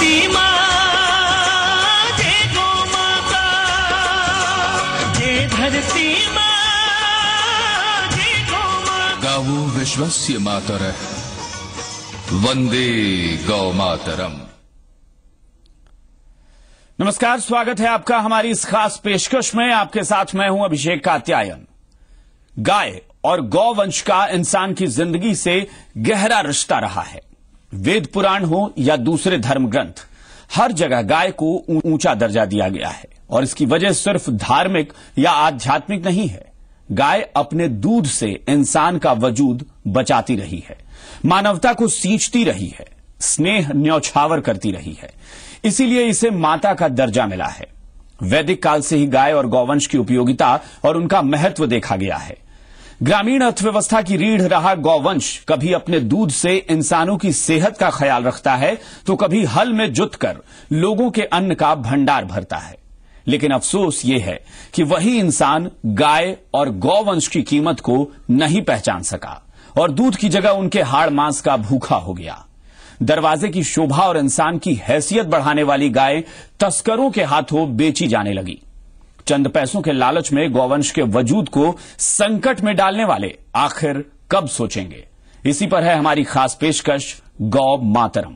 धरती माँ जय गौ माता, जय धरती माँ जय गौ माता। गावो विश्वस्य मातरः वंदे गौ मातरम। नमस्कार, स्वागत है आपका हमारी इस खास पेशकश में। आपके साथ मैं हूं अभिषेक कात्यायन। गाय और गौवंश का इंसान की जिंदगी से गहरा रिश्ता रहा है। वेद पुराण हो या दूसरे धर्म ग्रंथ, हर जगह गाय को ऊंचा दर्जा दिया गया है और इसकी वजह सिर्फ धार्मिक या आध्यात्मिक नहीं है। गाय अपने दूध से इंसान का वजूद बचाती रही है, मानवता को सींचती रही है, स्नेह न्यौछावर करती रही है, इसीलिए इसे माता का दर्जा मिला है। वैदिक काल से ही गाय और गौवंश की उपयोगिता और उनका महत्व देखा गया है। ग्रामीण अर्थव्यवस्था की रीढ़ रहा गौवंश कभी अपने दूध से इंसानों की सेहत का ख्याल रखता है तो कभी हल में जुटकर लोगों के अन्न का भंडार भरता है। लेकिन अफसोस ये है कि वही इंसान गाय और गौवंश की कीमत को नहीं पहचान सका और दूध की जगह उनके हाड़ मांस का भूखा हो गया। दरवाजे की शोभा और इंसान की हैसियत बढ़ाने वाली गाय तस्करों के हाथों बेची जाने लगी। चंद पैसों के लालच में गौवंश के वजूद को संकट में डालने वाले आखिर कब सोचेंगे? इसी पर है हमारी खास पेशकश गौ मातरम।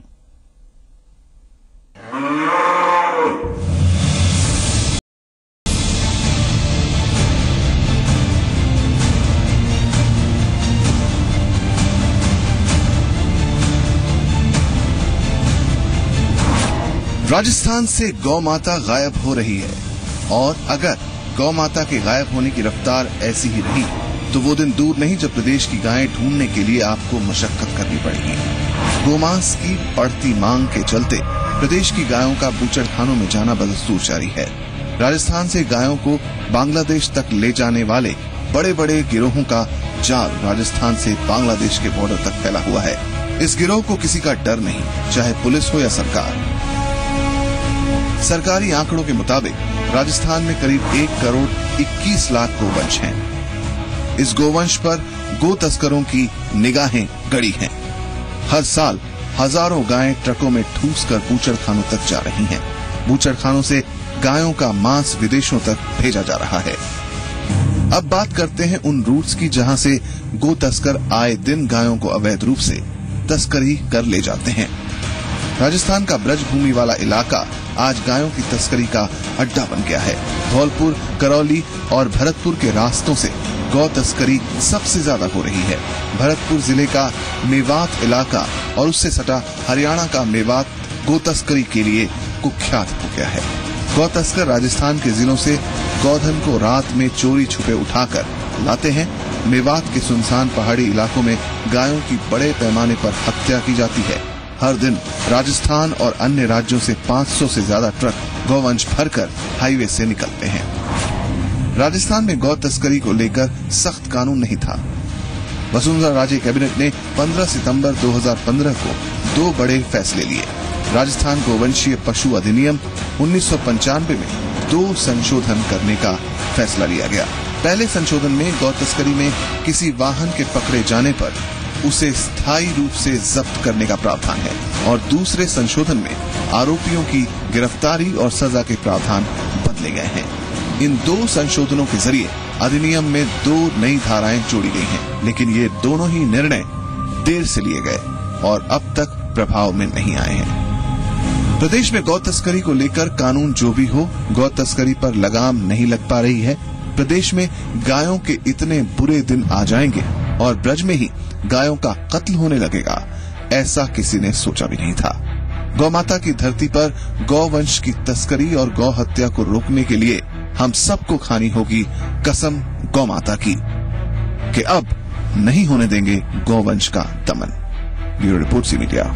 राजस्थान से गौ माता गायब हो रही है और अगर गौ माता के गायब होने की रफ्तार ऐसी ही रही तो वो दिन दूर नहीं जब प्रदेश की गायें ढूंढने के लिए आपको मशक्कत करनी पड़ेगी। गोमांस की बढ़ती मांग के चलते प्रदेश की गायों का बूचड़खानों में जाना बदस्तूर जारी है। राजस्थान से गायों को बांग्लादेश तक ले जाने वाले बड़े बड़े गिरोहों का जाल राजस्थान से बांग्लादेश के बॉर्डर तक फैला हुआ है। इस गिरोह को किसी का डर नहीं, चाहे पुलिस हो या सरकार। सरकारी आंकड़ों के मुताबिक राजस्थान में करीब 1 करोड़ 21 लाख गोवंश हैं। इस गोवंश पर गो तस्करों की निगाहें गड़ी हैं। हर साल हजारों गायें ट्रकों में ठूस कर बूचड़खानों तक जा रही हैं। बूचड़खानों से गायों का मांस विदेशों तक भेजा जा रहा है। अब बात करते हैं उन रूट्स की जहां से गो तस्कर आए दिन गायों को अवैध रूप से तस्करी कर ले जाते हैं। राजस्थान का ब्रजभूमि वाला इलाका आज गायों की तस्करी का अड्डा बन गया है। धौलपुर, करौली और भरतपुर के रास्तों से गौ तस्करी सबसे ज्यादा हो रही है। भरतपुर जिले का मेवात इलाका और उससे सटा हरियाणा का मेवात गौ तस्करी के लिए कुख्यात हो गया है। गौ तस्कर राजस्थान के जिलों से गौधन को रात में चोरी छुपे उठाकर लाते हैं। मेवात के सुनसान पहाड़ी इलाकों में गायों की बड़े पैमाने पर हत्या की जाती है। हर दिन राजस्थान और अन्य राज्यों से 500 से ज्यादा ट्रक गौवंश भरकर हाईवे से निकलते हैं। राजस्थान में गौ तस्करी को लेकर सख्त कानून नहीं था। वसुंधरा राजे कैबिनेट ने 15 सितंबर 2015 को 2 बड़े फैसले लिए। राजस्थान गोवंशीय पशु अधिनियम 1995 में 2 संशोधन करने का फैसला लिया गया। पहले संशोधन में गौ तस्करी में किसी वाहन के पकड़े जाने पर उसे स्थायी रूप से जब्त करने का प्रावधान है और दूसरे संशोधन में आरोपियों की गिरफ्तारी और सजा के प्रावधान बदले गए हैं। इन 2 संशोधनों के जरिए अधिनियम में 2 नई धाराएं जोड़ी गई हैं, लेकिन ये दोनों ही निर्णय देर से लिए गए और अब तक प्रभाव में नहीं आए हैं। प्रदेश में गौ तस्करी को लेकर कानून जो भी हो, गौ तस्करी पर लगाम नहीं लग पा रही है। प्रदेश में गायों के इतने बुरे दिन आ जाएंगे और ब्रज में ही गायों का कत्ल होने लगेगा, ऐसा किसी ने सोचा भी नहीं था। गौ माता की धरती पर गौवंश की तस्करी और गौ हत्या को रोकने के लिए हम सबको खानी होगी कसम गौ माता की कि अब नहीं होने देंगे गौवंश का दमन। Bureau report, Zee media.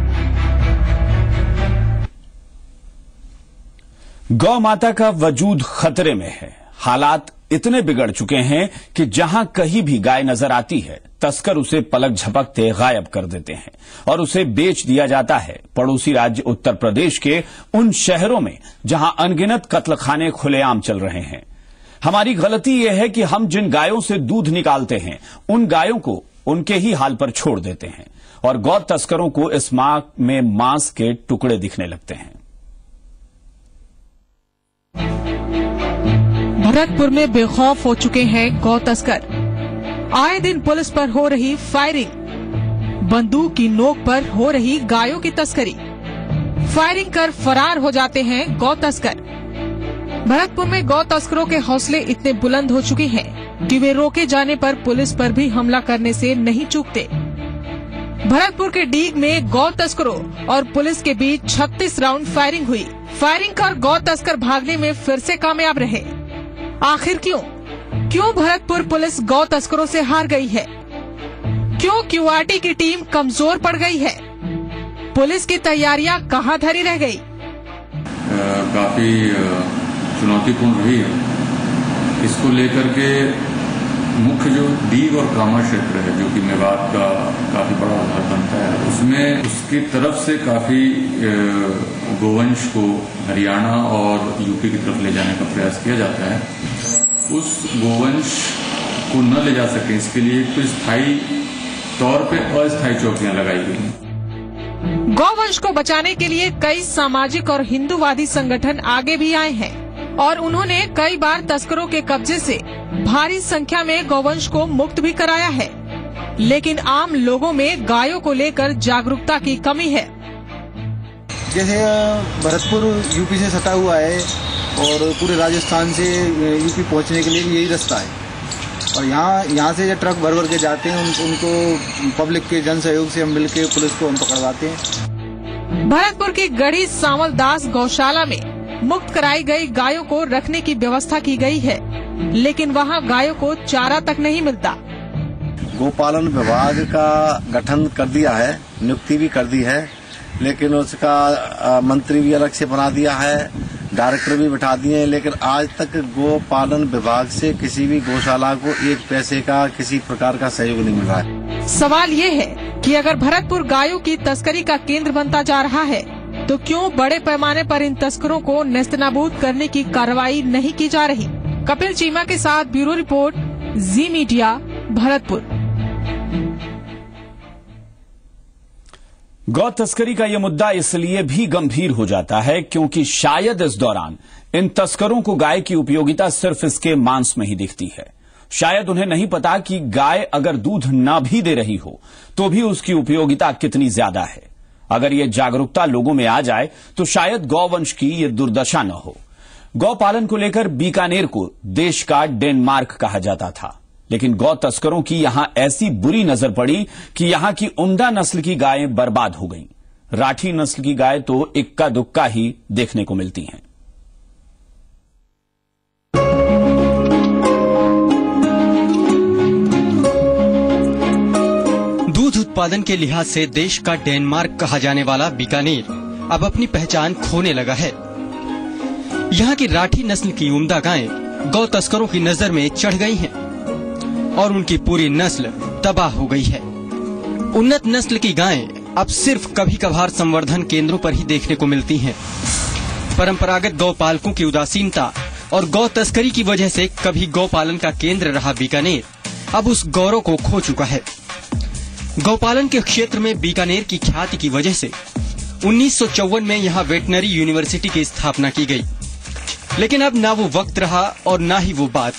गौ माता का वजूद खतरे में है। हालात इतने बिगड़ चुके हैं कि जहां कहीं भी गाय नजर आती है, तस्कर उसे पलक झपकते गायब कर देते हैं और उसे बेच दिया जाता है पड़ोसी राज्य उत्तर प्रदेश के उन शहरों में जहां अनगिनत कत्लखाने खुलेआम चल रहे हैं। हमारी गलती यह है कि हम जिन गायों से दूध निकालते हैं, उन गायों को उनके ही हाल पर छोड़ देते हैं। और गौ तस्करों को इस मांग में मांस के टुकड़े दिखने लगते हैं। भरतपुर में बेखौफ हो चुके हैं गौ तस्कर। आए दिन पुलिस पर हो रही फायरिंग, बंदूक की नोक पर हो रही गायों की तस्करी, फायरिंग कर फरार हो जाते हैं गौ तस्कर। भरतपुर में गौ तस्करों के हौसले इतने बुलंद हो चुके हैं कि वे रोके जाने पर पुलिस पर भी हमला करने से नहीं चूकते। भरतपुर के डीग में गौ तस्करों और पुलिस के बीच 36 राउंड फायरिंग हुई। फायरिंग कर गौ तस्कर भागने में फिर से कामयाब रहे। आखिर क्यों भरतपुर पुलिस गौ तस्करों से हार गई है? क्यों क्यूआरटी की टीम कमजोर पड़ गई है? पुलिस की तैयारियां कहां धरी रह गई? काफी चुनौतीपूर्ण रही है। इसको लेकर के मुख्य जो डीग और कामा क्षेत्र है, जो कि मेवात का काफी बड़ा आधार बनता है, उसमें उसकी तरफ से काफी गोवंश को हरियाणा और यूपी की तरफ ले जाने का प्रयास किया जाता है। उस गोवंश को न ले जा सके, इसके लिए कुछ स्थायी तौर पे अस्थायी चौकियां लगाई गई। गौवंश को बचाने के लिए कई सामाजिक और हिंदूवादी संगठन आगे भी आए हैं और उन्होंने कई बार तस्करों के कब्जे से भारी संख्या में गौवंश को मुक्त भी कराया है, लेकिन आम लोगों में गायों को लेकर जागरूकता की कमी है। जैसे भरतपुर यूपी से सटा हुआ है और पूरे राजस्थान से यूपी पहुंचने के लिए यही रास्ता है, और यहाँ से जो ट्रक भर भर के जाते हैं उनको पब्लिक के जन सहयोग से हम मिलकर पुलिस को हम पकड़वाते हैं। भरतपुर की गढ़ी सांवलदास गौशाला में मुक्त कराई गई गायों को रखने की व्यवस्था की गई है, लेकिन वहाँ गायों को चारा तक नहीं मिलता। गोपालन विभाग का गठन कर दिया है, नियुक्ति भी कर दी है, लेकिन उसका मंत्री भी अलग से बना दिया है, डायरेक्टर भी बिठा दिए हैं, लेकिन आज तक गोपालन विभाग से किसी भी गौशाला को एक पैसे का किसी प्रकार का सहयोग नहीं मिल रहा है। सवाल ये है कि अगर भरतपुर गायों की तस्करी का केंद्र बनता जा रहा है, तो क्यों बड़े पैमाने पर इन तस्करों को नेस्तनाबूद करने की कार्रवाई नहीं की जा रही? कपिल चीमा के साथ bureau report, Zee media, Bharatpur. गौ तस्करी का यह मुद्दा इसलिए भी गंभीर हो जाता है क्योंकि शायद इस दौरान इन तस्करों को गाय की उपयोगिता सिर्फ इसके मांस में ही दिखती है। शायद उन्हें नहीं पता कि गाय अगर दूध ना भी दे रही हो तो भी उसकी उपयोगिता कितनी ज्यादा है। अगर ये जागरूकता लोगों में आ जाए तो शायद गौवंश की ये दुर्दशा न हो। गौ पालन को लेकर बीकानेर को देश का डेनमार्क कहा जाता था, लेकिन गौ तस्करों की यहां ऐसी बुरी नजर पड़ी कि यहां की उम्दा नस्ल की गायें बर्बाद हो गईं। राठी नस्ल की गाय तो इक्का दुक्का ही देखने को मिलती हैं। दूध उत्पादन के लिहाज से देश का डेनमार्क कहा जाने वाला बीकानेर अब अपनी पहचान खोने लगा है। यहाँ की राठी नस्ल की उम्दा गायें गौ तस्करों की नजर में चढ़ गई हैं और उनकी पूरी नस्ल तबाह हो गई है। उन्नत नस्ल की गायें अब सिर्फ कभी कभार संवर्धन केंद्रों पर ही देखने को मिलती हैं। परंपरागत गौपालकों की उदासीनता और गौ तस्करी की वजह से कभी गौपालन का केंद्र रहा बीकानेर अब उस गौरव को खो चुका है। गौपालन के क्षेत्र में बीकानेर की ख्याति की वजह से 1954 में यहाँ वेटनरी यूनिवर्सिटी की स्थापना की गई, लेकिन अब ना वो वक्त रहा और ना ही वो बात।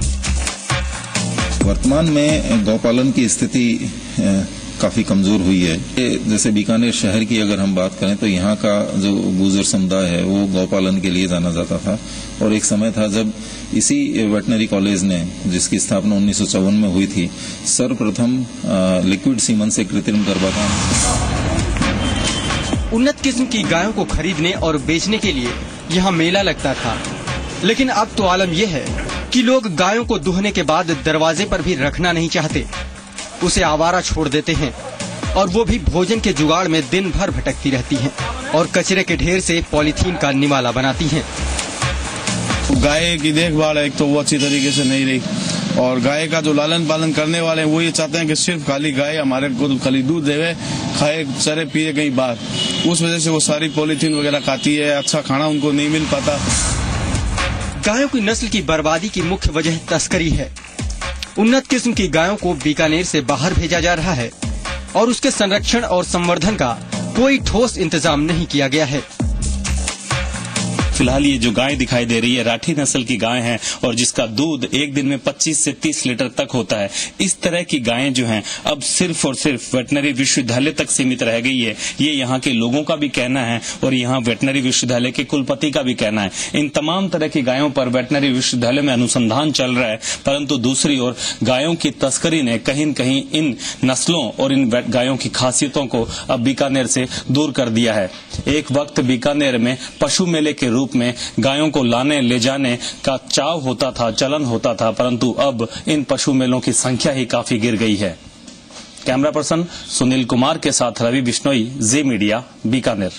वर्तमान में गौपालन की स्थिति काफी कमजोर हुई है। जैसे बीकानेर शहर की अगर हम बात करें तो यहाँ का जो गुर्जर समुदाय है वो गौपालन के लिए जाना जाता था, और एक समय था जब इसी वेटनरी कॉलेज ने, जिसकी स्थापना 1954 में हुई थी, सर्वप्रथम लिक्विड सीमन से कृत्रिम गर्भाधान। उन्नत किस्म की गायों को खरीदने और बेचने के लिए यहाँ मेला लगता था, लेकिन अब तो आलम यह है कि लोग गायों को दुहने के बाद दरवाजे पर भी रखना नहीं चाहते, उसे आवारा छोड़ देते हैं और वो भी भोजन के जुगाड़ में दिन भर भटकती रहती हैं और कचरे के ढेर से पॉलीथीन का निवाला बनाती हैं। गाय की देखभाल एक तो वो अच्छी तरीके से नहीं रही, और गाय का जो लालन पालन करने वाले हैं वो ये चाहते हैं कि सिर्फ खाली गाय हमारे को खाली दूध देवे, खाए चरे पिए कहीं बाहर। उस वजह से वो सारी पॉलीथीन वगैरह खाती है, अच्छा खाना उनको नहीं मिल पाता। गायों की नस्ल की बर्बादी की मुख्य वजह तस्करी है। उन्नत किस्म की गायों को बीकानेर से बाहर भेजा जा रहा है और उसके संरक्षण और संवर्धन का कोई ठोस इंतजाम नहीं किया गया है। फिलहाल ये जो गाय दिखाई दे रही है राठी नस्ल की गाय है और जिसका दूध एक दिन में 25 से 30 लीटर तक होता है। इस तरह की गायें जो हैं अब सिर्फ और सिर्फ वेटनरी विश्वविद्यालय तक सीमित रह गई है। ये यहाँ के लोगों का भी कहना है और यहाँ वेटनरी विश्वविद्यालय के कुलपति का भी कहना है। इन तमाम तरह की गायों पर वेटनरी विश्वविद्यालय में अनुसंधान चल रहा है, परंतु दूसरी ओर गायों की तस्करी ने कहीं न कहीं इन नस्लों और इन गायों की खासियतों को अब बीकानेर से दूर कर दिया है। एक वक्त बीकानेर में पशु मेले के रूप में गायों को लाने ले जाने का चाव होता था, चलन होता था, परंतु अब इन पशु मेलों की संख्या ही काफी गिर गई है। कैमरा पर्सन सुनील कुमार के साथ रवि बिश्नोई, जी मीडिया, बीकानेर।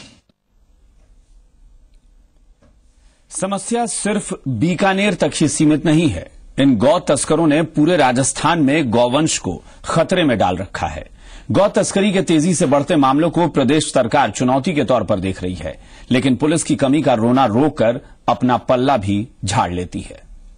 समस्या सिर्फ बीकानेर तक ही सीमित नहीं है। इन गौ तस्करों ने पूरे राजस्थान में गौवंश को खतरे में डाल रखा है। गौ तस्करी के तेजी से बढ़ते मामलों को प्रदेश सरकार चुनौती के तौर पर देख रही है, लेकिन पुलिस की कमी का रोना रोककर अपना पल्ला भी झाड़ लेती है।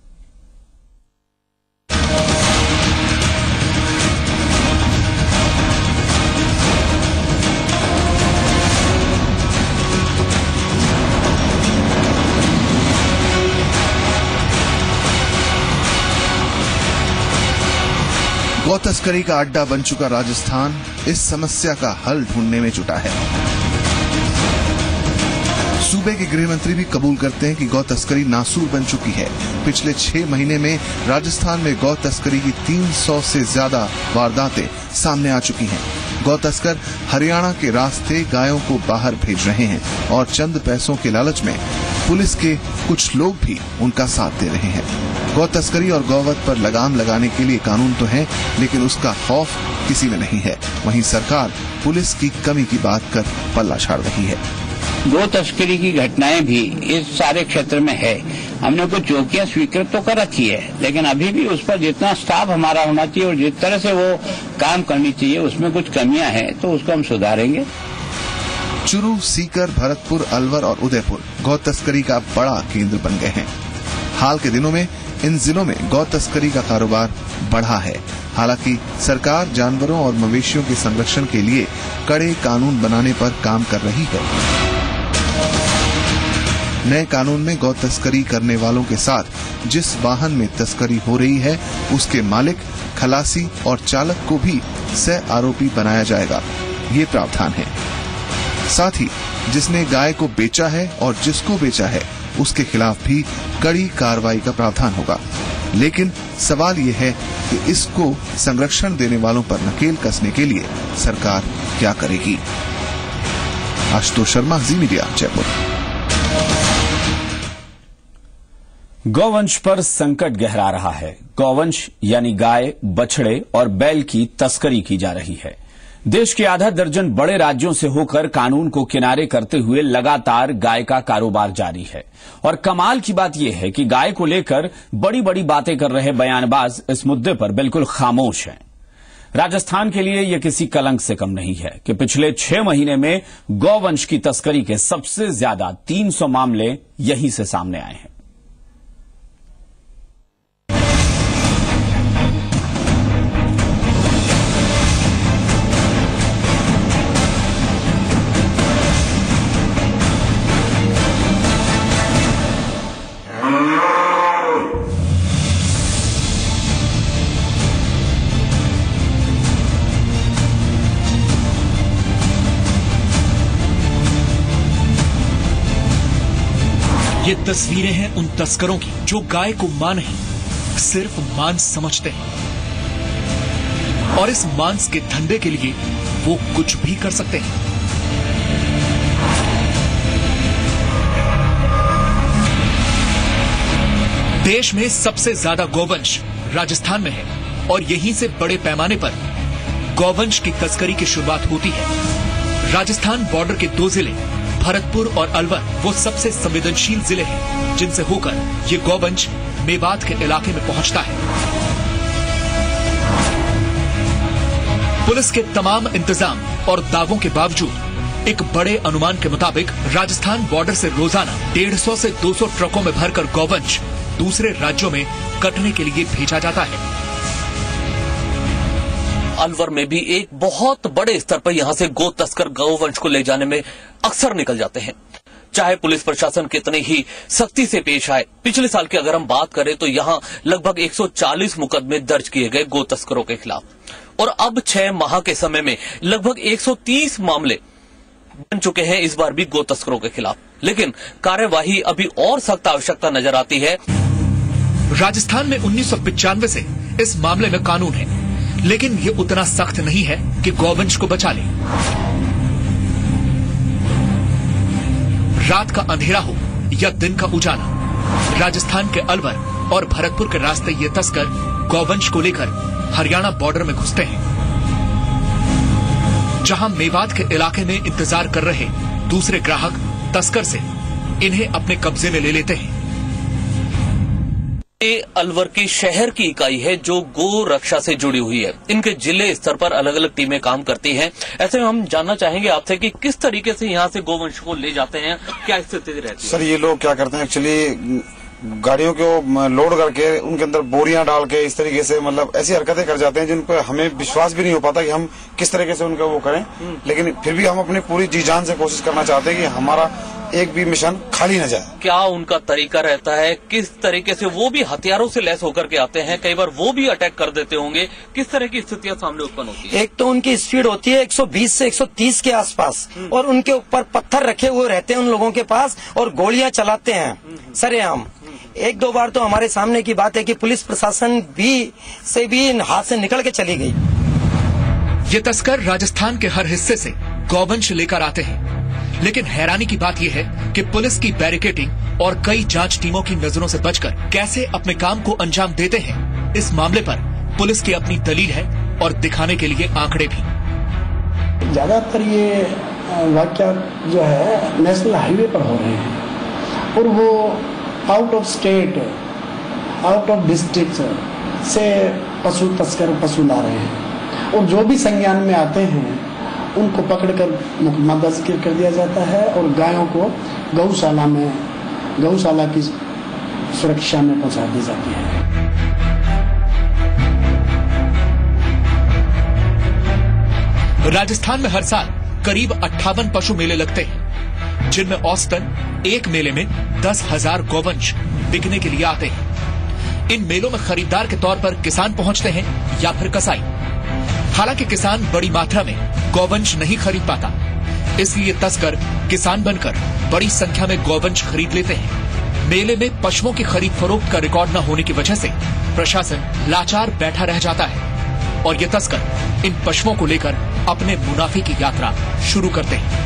गौ तस्करी का अड्डा बन चुका राजस्थान इस समस्या का हल ढूंढने में जुटा है। सूबे के गृह मंत्री भी कबूल करते हैं कि गौ तस्करी नासूर बन चुकी है। पिछले 6 महीने में राजस्थान में गौ तस्करी की 300 से ज्यादा वारदातें सामने आ चुकी हैं। गौ तस्कर हरियाणा के रास्ते गायों को बाहर भेज रहे हैं और चंद पैसों के लालच में पुलिस के कुछ लोग भी उनका साथ दे रहे हैं। गौ तस्करी और गौवध पर लगाम लगाने के लिए कानून तो है, लेकिन उसका खौफ किसी में नहीं है। वहीं सरकार पुलिस की कमी की बात कर पल्ला झाड़ रही है। गौ तस्करी की घटनाएं भी इस सारे क्षेत्र में है। हमने कुछ चौकियां स्वीकृत तो कर रखी है, लेकिन अभी भी उस पर जितना स्टाफ हमारा होना चाहिए और जिस तरह से वो काम करनी चाहिए उसमें कुछ कमियां हैं, तो उसको हम सुधारेंगे। चुरू, सीकर, भरतपुर, अलवर और उदयपुर गौ तस्करी का बड़ा केंद्र बन गए हैं। हाल के दिनों में इन जिलों में गौ तस्करी का कारोबार बढ़ा है। हालांकि सरकार जानवरों और मवेशियों के संरक्षण के लिए कड़े कानून बनाने पर काम कर रही है। नए कानून में गौ तस्करी करने वालों के साथ जिस वाहन में तस्करी हो रही है उसके मालिक, खलासी और चालक को भी सह आरोपी बनाया जाएगा, ये प्रावधान है। साथ ही जिसने गाय को बेचा है और जिसको बेचा है उसके खिलाफ भी कड़ी कार्रवाई का प्रावधान होगा। लेकिन सवाल ये है कि इसको संरक्षण देने वालों पर नकेल कसने के लिए सरकार क्या करेगी। Ashutosh Sharma, Zee media, Jaipur. गौवंश पर संकट गहरा रहा है। गौवंश यानी गाय, बछड़े और बैल की तस्करी की जा रही है। देश के आधा दर्जन बड़े राज्यों से होकर कानून को किनारे करते हुए लगातार गाय का कारोबार जारी है। और कमाल की बात यह है कि गाय को लेकर बड़ी बड़ी बातें कर रहे बयानबाज इस मुद्दे पर बिल्कुल खामोश हैं। राजस्थान के लिए यह किसी कलंक से कम नहीं है कि पिछले 6 महीने में गौवंश की तस्करी के सबसे ज्यादा 300 मामले यहीं से सामने आए हैं। ये तस्वीरें हैं उन तस्करों की जो गाय को मां नहीं, सिर्फ मांस समझते हैं और इस मांस के धंधे के लिए वो कुछ भी कर सकते हैं। देश में सबसे ज्यादा गौवंश राजस्थान में है और यहीं से बड़े पैमाने पर गौवंश की तस्करी की शुरुआत होती है। राजस्थान बॉर्डर के 2 जिले भरतपुर और अलवर वो सबसे संवेदनशील जिले हैं जिनसे होकर ये गौवंश मेवात के इलाके में पहुंचता है। पुलिस के तमाम इंतजाम और दावों के बावजूद एक बड़े अनुमान के मुताबिक राजस्थान बॉर्डर से रोजाना 150 से 200 ट्रकों में भरकर गौवंश दूसरे राज्यों में कटने के लिए भेजा जाता है। अलवर में भी एक बहुत बड़े स्तर पर यहां से गो तस्कर गौवंश को ले जाने में अक्सर निकल जाते हैं, चाहे पुलिस प्रशासन कितनी ही सख्ती से पेश आए। पिछले साल की अगर हम बात करें तो यहां लगभग 140 मुकदमे दर्ज किए गए गो तस्करों के खिलाफ और अब 6 माह के समय में लगभग 130 मामले बन चुके हैं इस बार भी गो तस्करों के खिलाफ, लेकिन कार्यवाही अभी और सख्त आवश्यकता नजर आती है। राजस्थान में 1995 से इस मामले में कानून है, लेकिन ये उतना सख्त नहीं है कि गौवंश को बचा ले। रात का अंधेरा हो या दिन का उजाला, राजस्थान के अलवर और भरतपुर के रास्ते ये तस्कर गौवंश को लेकर हरियाणा बॉर्डर में घुसते हैं, जहां मेवात के इलाके में इंतजार कर रहे दूसरे ग्राहक तस्कर से इन्हें अपने कब्जे में ले लेते हैं। ये अलवर की शहर की इकाई है जो गो रक्षा से जुड़ी हुई है। इनके जिले स्तर पर अलग अलग टीमें काम करती हैं। ऐसे में हम जानना चाहेंगे आपसे कि किस तरीके से यहाँ से गोवंश को ले जाते हैं, क्या स्थिति रहती है? सर, ये लोग क्या करते हैं, एक्चुअली गाड़ियों को लोड करके उनके अंदर बोरियां डाल के इस तरीके से मतलब ऐसी हरकतें कर जाते हैं जिन पर हमें विश्वास भी नहीं हो पाता कि हम किस तरीके से उनका वो करें, लेकिन फिर भी हम अपनी पूरी जी जान से कोशिश करना चाहते हैं कि हमारा एक भी मिशन खाली न जाए। क्या उनका तरीका रहता है, किस तरीके से वो भी हथियारों से लैस होकर के आते हैं, कई बार वो भी अटैक कर देते होंगे, किस तरह की स्थितियां सामने उत्पन्न होती है? एक तो उनकी स्पीड होती है 120 से 130 के आसपास और उनके ऊपर पत्थर रखे हुए रहते हैं उन लोगों के पास और गोलियां चलाते हैं सरेआम। एक दो बार तो हमारे सामने की बात है कि पुलिस प्रशासन भी हाथ से निकल के चली गई। ये तस्कर राजस्थान के हर हिस्से से गौवंश लेकर आते हैं, लेकिन हैरानी की बात यह है कि पुलिस की बैरिकेडिंग और कई जांच टीमों की नजरों से बचकर कैसे अपने काम को अंजाम देते हैं, इस मामले पर पुलिस की अपनी दलील है और दिखाने के लिए आंकड़े भी। ज्यादातर ये वाकया जो है नेशनल हाईवे पर हो रहे हैं और वो out of state, out of district से पशु तस्कर पशु ला रहे हैं और जो भी संज्ञान में आते हैं उनको पकड़कर मुकदमा दर्ज कर दिया जाता है और गायों को गौशाला की सुरक्षा में पहुंचा दी जाती है। राजस्थान में हर साल करीब 58 पशु मेले लगते हैं, जिनमें औसतन एक मेले में 10,000 गौवंश बिकने के लिए आते हैं। इन मेलों में खरीदार के तौर पर किसान पहुंचते हैं या फिर कसाई। हालांकि किसान बड़ी मात्रा में गौवंश नहीं खरीद पाता, इसलिए तस्कर किसान बनकर बड़ी संख्या में गौवंश खरीद लेते हैं। मेले में पशुओं की खरीद फरोख्त का रिकॉर्ड न होने की वजह से प्रशासन लाचार बैठा रह जाता है और ये तस्कर इन पशुओं को लेकर अपने मुनाफे की यात्रा शुरू करते हैं।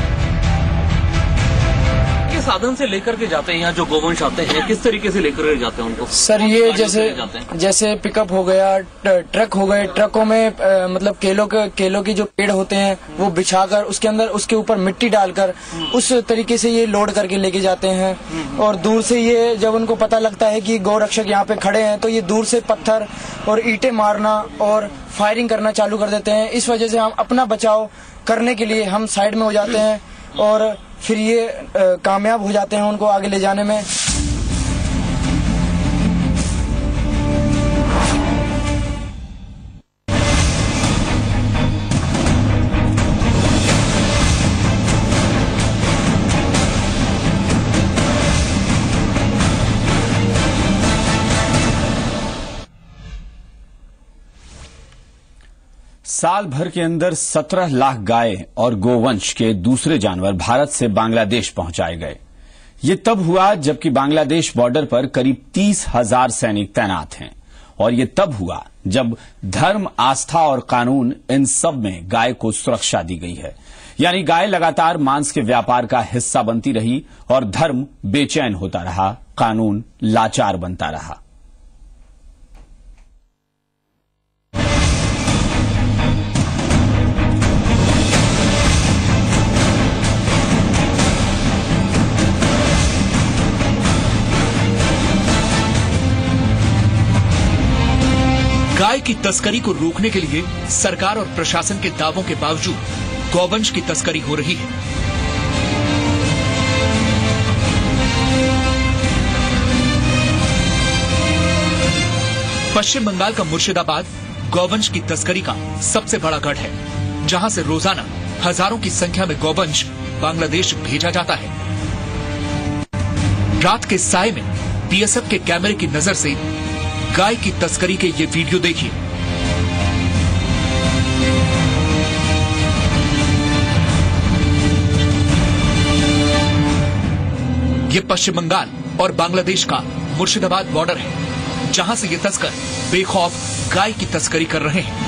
साधन से लेकर के जाते हैं यहाँ जो गोवंश आते हैं, किस तरीके से लेकर के जाते हैं उनको? सर, ये जैसे पिकअप हो गया, ट्रक हो गए, ट्रकों में मतलब केलों की जो पेड़ होते हैं वो बिछाकर उसके अंदर उसके ऊपर मिट्टी डालकर उस तरीके से ये लोड करके लेके जाते हैं। और दूर से ये जब उनको पता लगता है कि गौ रक्षक यहाँ पे खड़े हैं तो ये दूर से पत्थर और ईंटें मारना और फायरिंग करना चालू कर देते हैं। इस वजह से हम अपना बचाव करने के लिए हम साइड में हो जाते हैं और फिर ये कामयाब हो जाते हैं उनको आगे ले जाने में। साल भर के अंदर 17 लाख गाय और गोवंश के दूसरे जानवर भारत से बांग्लादेश पहुंचाए गए। ये तब हुआ जबकि बांग्लादेश बॉर्डर पर करीब 30,000 सैनिक तैनात हैं और ये तब हुआ जब धर्म, आस्था और कानून इन सब में गाय को सुरक्षा दी गई है। यानी गाय लगातार मांस के व्यापार का हिस्सा बनती रही और धर्म बेचैन होता रहा, कानून लाचार बनता रहा। गाय की तस्करी को रोकने के लिए सरकार और प्रशासन के दावों के बावजूद गौवंश की तस्करी हो रही है। पश्चिम बंगाल का मुर्शिदाबाद गौवंश की तस्करी का सबसे बड़ा गढ़ है, जहां से रोजाना हजारों की संख्या में गौवंश बांग्लादेश भेजा जाता है। रात के साए में बीएसएफ के कैमरे की नजर से गाय की तस्करी के ये वीडियो देखिए। ये पश्चिम बंगाल और बांग्लादेश का मुर्शिदाबाद बॉर्डर है, जहां से ये तस्कर बेखौफ गाय की तस्करी कर रहे हैं।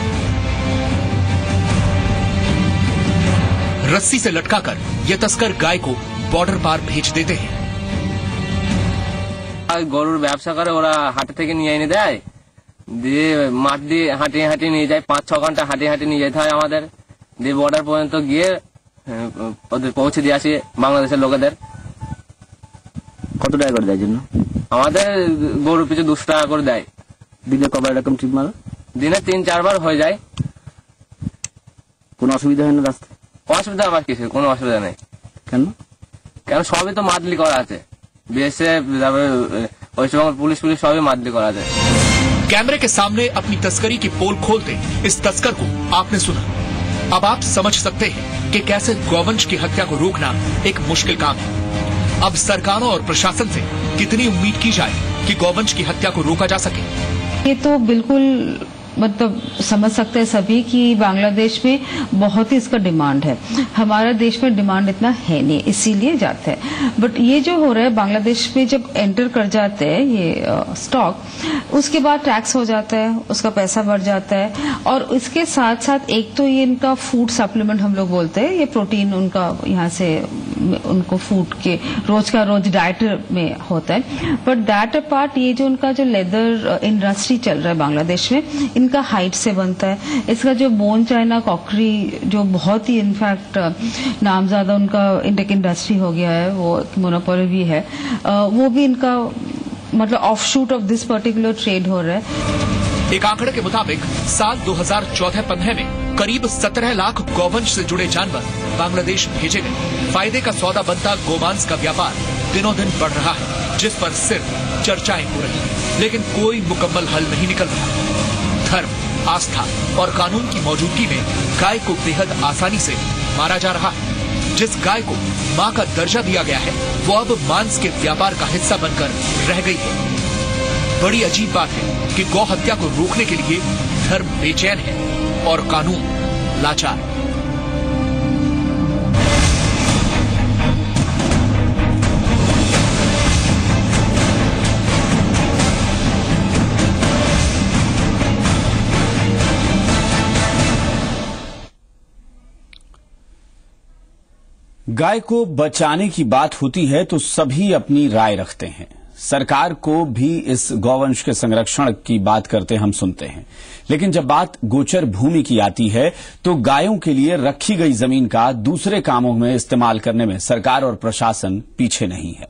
रस्सी से लटकाकर ये तस्कर गाय को बॉर्डर पार भेज देते हैं। গরুর ব্যবসা করে, ওরা হাটে থেকে নিয়ে এনে দেয়, দিয়ে মাঠ দিয়ে হাঁটিয়ে হাঁটিয়ে নিয়ে যায়, 5-6 ঘন্টা হাঁটিয়ে হাঁটিয়ে নিয়ে যেতে হয় আমাদের, দিয়ে বর্ডার পর্যন্ত গিয়ে ওদের পৌঁছে দিয়ে আসি বাংলাদেশের লোকেদের। কত টাকা করে দেয় জন্য? আমাদের গরুর পিছু 200 টাকা করে দেয়। দিনে কবার এরকম ট্রিপ মারো? দিনে 3-4 বার হয়ে যায়। কোনো অসুবিধা হয় না রাস্তায়? অসুবিধা আবার কিছু, কোনো অসুবিধা নেই। কেন? কেন সবই তো মাদলি করা আছে, बीएसएफ वेस्ट बंगाल पुलिस सभी मादली करा जाए। कैमरे के सामने अपनी तस्करी की पोल खोलते इस तस्कर को आपने सुना। अब आप समझ सकते हैं कि कैसे गौवंश की हत्या को रोकना एक मुश्किल काम है। अब सरकारों और प्रशासन से कितनी उम्मीद की जाए कि गौवंश की हत्या को रोका जा सके? ये तो बिल्कुल मतलब समझ सकते हैं सभी कि बांग्लादेश में बहुत ही इसका डिमांड है। हमारा देश में डिमांड इतना है नहीं, इसीलिए जाते हैं। बट ये जो हो रहा है बांग्लादेश में, जब एंटर कर जाते हैं ये स्टॉक, उसके बाद टैक्स हो जाता है, उसका पैसा बढ़ जाता है। और इसके साथ साथ एक तो ये इनका फूड सप्लीमेंट हम लोग बोलते हैं, ये प्रोटीन उनका यहाँ से उनको फूड के रोज का रोज डाइट में होता है। बट दैट अपार्ट ये जो उनका जो लेदर इंडस्ट्री चल रहा है बांग्लादेश में, इनका हाइट से बनता है। इसका जो बोन चाइना कॉकरी जो बहुत ही इनफैक्ट नामज़्यादा उनका इंडिक इंडस्ट्री हो गया है, वो मोनोपोली भी है, वो भी इनका मतलब offshoot of this particular trade हो रहा है। एक आंकड़े के मुताबिक साल 2014-15 में करीब 17 लाख गौवंश से जुड़े जानवर बांग्लादेश भेजे गए। फायदे का सौदा बनता गोमांस का व्यापार दिनों दिन बढ़ रहा है, जिस पर सिर्फ चर्चाएं हो रही हैं, लेकिन कोई मुकम्मल हल नहीं निकल रहा। धर्म, आस्था और कानून की मौजूदगी में गाय को बेहद आसानी से मारा जा रहा है। जिस गाय को मां का दर्जा दिया गया है, वो अब मांस के व्यापार का हिस्सा बनकर रह गई है। बड़ी अजीब बात है कि गौ हत्या को रोकने के लिए धर्म बेचैन है और कानून लाचार। गाय को बचाने की बात होती है तो सभी अपनी राय रखते हैं। सरकार को भी इस गौवंश के संरक्षण की बात करते हम सुनते हैं, लेकिन जब बात गोचर भूमि की आती है तो गायों के लिए रखी गई जमीन का दूसरे कामों में इस्तेमाल करने में सरकार और प्रशासन पीछे नहीं है।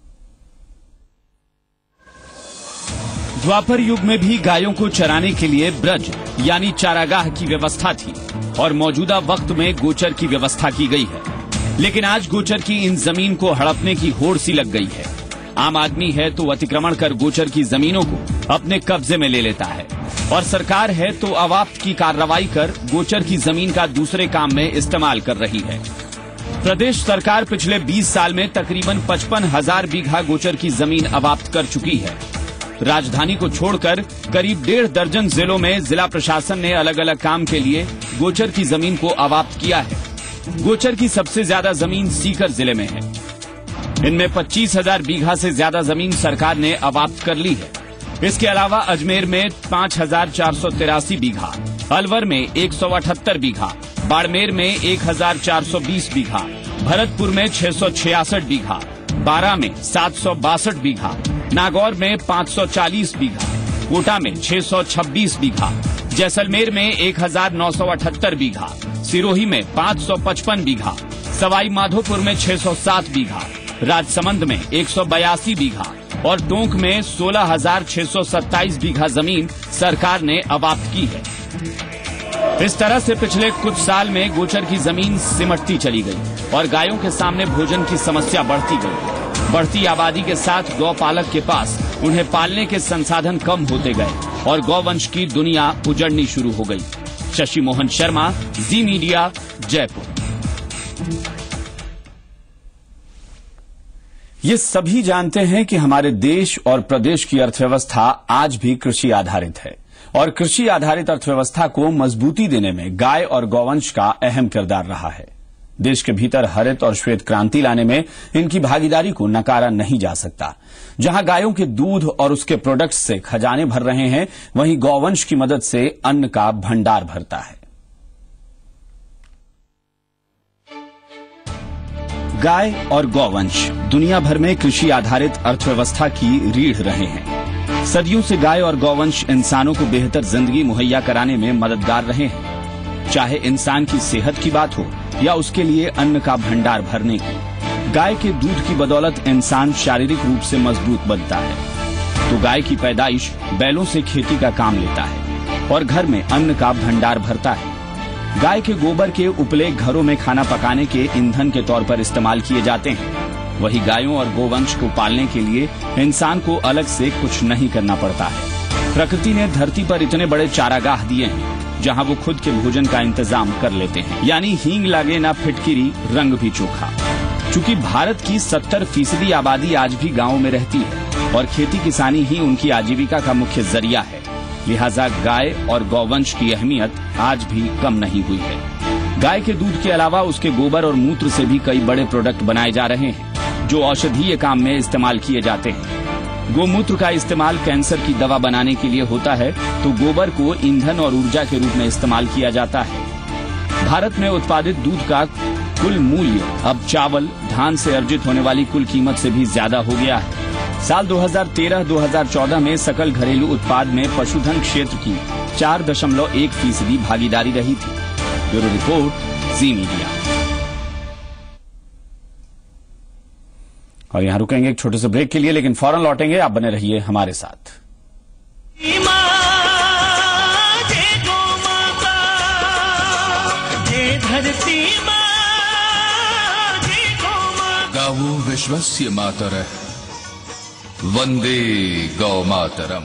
द्वापर युग में भी गायों को चराने के लिए ब्रज यानी चारागाह की व्यवस्था थी और मौजूदा वक्त में गोचर की व्यवस्था की गई है। लेकिन आज गोचर की इन जमीन को हड़पने की होड़ सी लग गई है। आम आदमी है तो अतिक्रमण कर गोचर की जमीनों को अपने कब्जे में ले लेता है और सरकार है तो अवाप्त की कार्रवाई कर गोचर की जमीन का दूसरे काम में इस्तेमाल कर रही है। प्रदेश सरकार पिछले 20 साल में तकरीबन 55,000 बीघा गोचर की जमीन अवाप्त कर चुकी है। राजधानी को छोड़कर करीब 1.5 दर्जन जिलों में जिला प्रशासन ने अलग अलग काम के लिए गोचर की जमीन को अवाप्त किया है। गोचर की सबसे ज्यादा जमीन सीकर जिले में है। इनमें 25,000 बीघा से ज्यादा जमीन सरकार ने अवाप्त कर ली है। इसके अलावा अजमेर में 5,483 बीघा, अलवर में 178 बीघा, बाड़मेर में 1,420 बीघा, भरतपुर में 666 बीघा, बारां में 762 बीघा, नागौर में 540 बीघा, कोटा में 626 बीघा, जैसलमेर में 1,978 बीघा, सिरोही में 555 बीघा, सवाई माधोपुर में 607 बीघा, राजसमंद में 182 बीघा और टोंक में 16,627 बीघा जमीन सरकार ने अवाप्त की है। इस तरह से पिछले कुछ साल में गोचर की जमीन सिमटती चली गई और गायों के सामने भोजन की समस्या बढ़ती गई। बढ़ती आबादी के साथ गौपालक के पास उन्हें पालने के संसाधन कम होते गए। और गौवंश की दुनिया उजड़नी शुरू हो गई। Shashi Mohan Sharma, Zee media, Jaipur. ये सभी जानते हैं कि हमारे देश और प्रदेश की अर्थव्यवस्था आज भी कृषि आधारित है और कृषि आधारित अर्थव्यवस्था को मजबूती देने में गाय और गौवंश का अहम किरदार रहा है। देश के भीतर हरित और श्वेत क्रांति लाने में इनकी भागीदारी को नकारा नहीं जा सकता। जहां गायों के दूध और उसके प्रोडक्ट्स से खजाने भर रहे हैं, वहीं गौवंश की मदद से अन्न का भंडार भरता है। गाय और गौवंश दुनिया भर में कृषि आधारित अर्थव्यवस्था की रीढ़ रहे हैं। सदियों से गाय और गौवंश इंसानों को बेहतर जिंदगी मुहैया कराने में मददगार रहे हैं, चाहे इंसान की सेहत की बात हो या उसके लिए अन्न का भंडार भरने की। गाय के दूध की बदौलत इंसान शारीरिक रूप से मजबूत बनता है, तो गाय की पैदाइश बैलों से खेती का काम लेता है और घर में अन्न का भंडार भरता है। गाय के गोबर के उपले घरों में खाना पकाने के ईंधन के तौर पर इस्तेमाल किए जाते हैं। वही गायों और गोवंश को पालने के लिए इंसान को अलग से कुछ नहीं करना पड़ता है। प्रकृति ने धरती पर इतने बड़े चारागाह दिए हैं जहां वो खुद के भोजन का इंतजाम कर लेते हैं, यानी हींग लागे ना फिटकिरी, रंग भी चोखा। चूंकि भारत की 70% आबादी आज भी गांवों में रहती है और खेती किसानी ही उनकी आजीविका का मुख्य जरिया है, लिहाजा गाय और गौवंश की अहमियत आज भी कम नहीं हुई है। गाय के दूध के अलावा उसके गोबर और मूत्र से भी कई बड़े प्रोडक्ट बनाए जा रहे हैं जो औषधीय काम में इस्तेमाल किए जाते हैं। गोमूत्र का इस्तेमाल कैंसर की दवा बनाने के लिए होता है, तो गोबर को ईंधन और ऊर्जा के रूप में इस्तेमाल किया जाता है। भारत में उत्पादित दूध का कुल मूल्य अब चावल, धान से अर्जित होने वाली कुल कीमत से भी ज्यादा हो गया है। साल 2013-2014 में सकल घरेलू उत्पाद में पशुधन क्षेत्र की 4.1% भागीदारी रही थी। Bureau report, Zee media. और यहां रुकेंगे एक छोटे से ब्रेक के लिए, लेकिन फौरन लौटेंगे। आप बने रहिए हमारे साथ। गावो विश्वस्य मातरः वंदे गौ मातरम।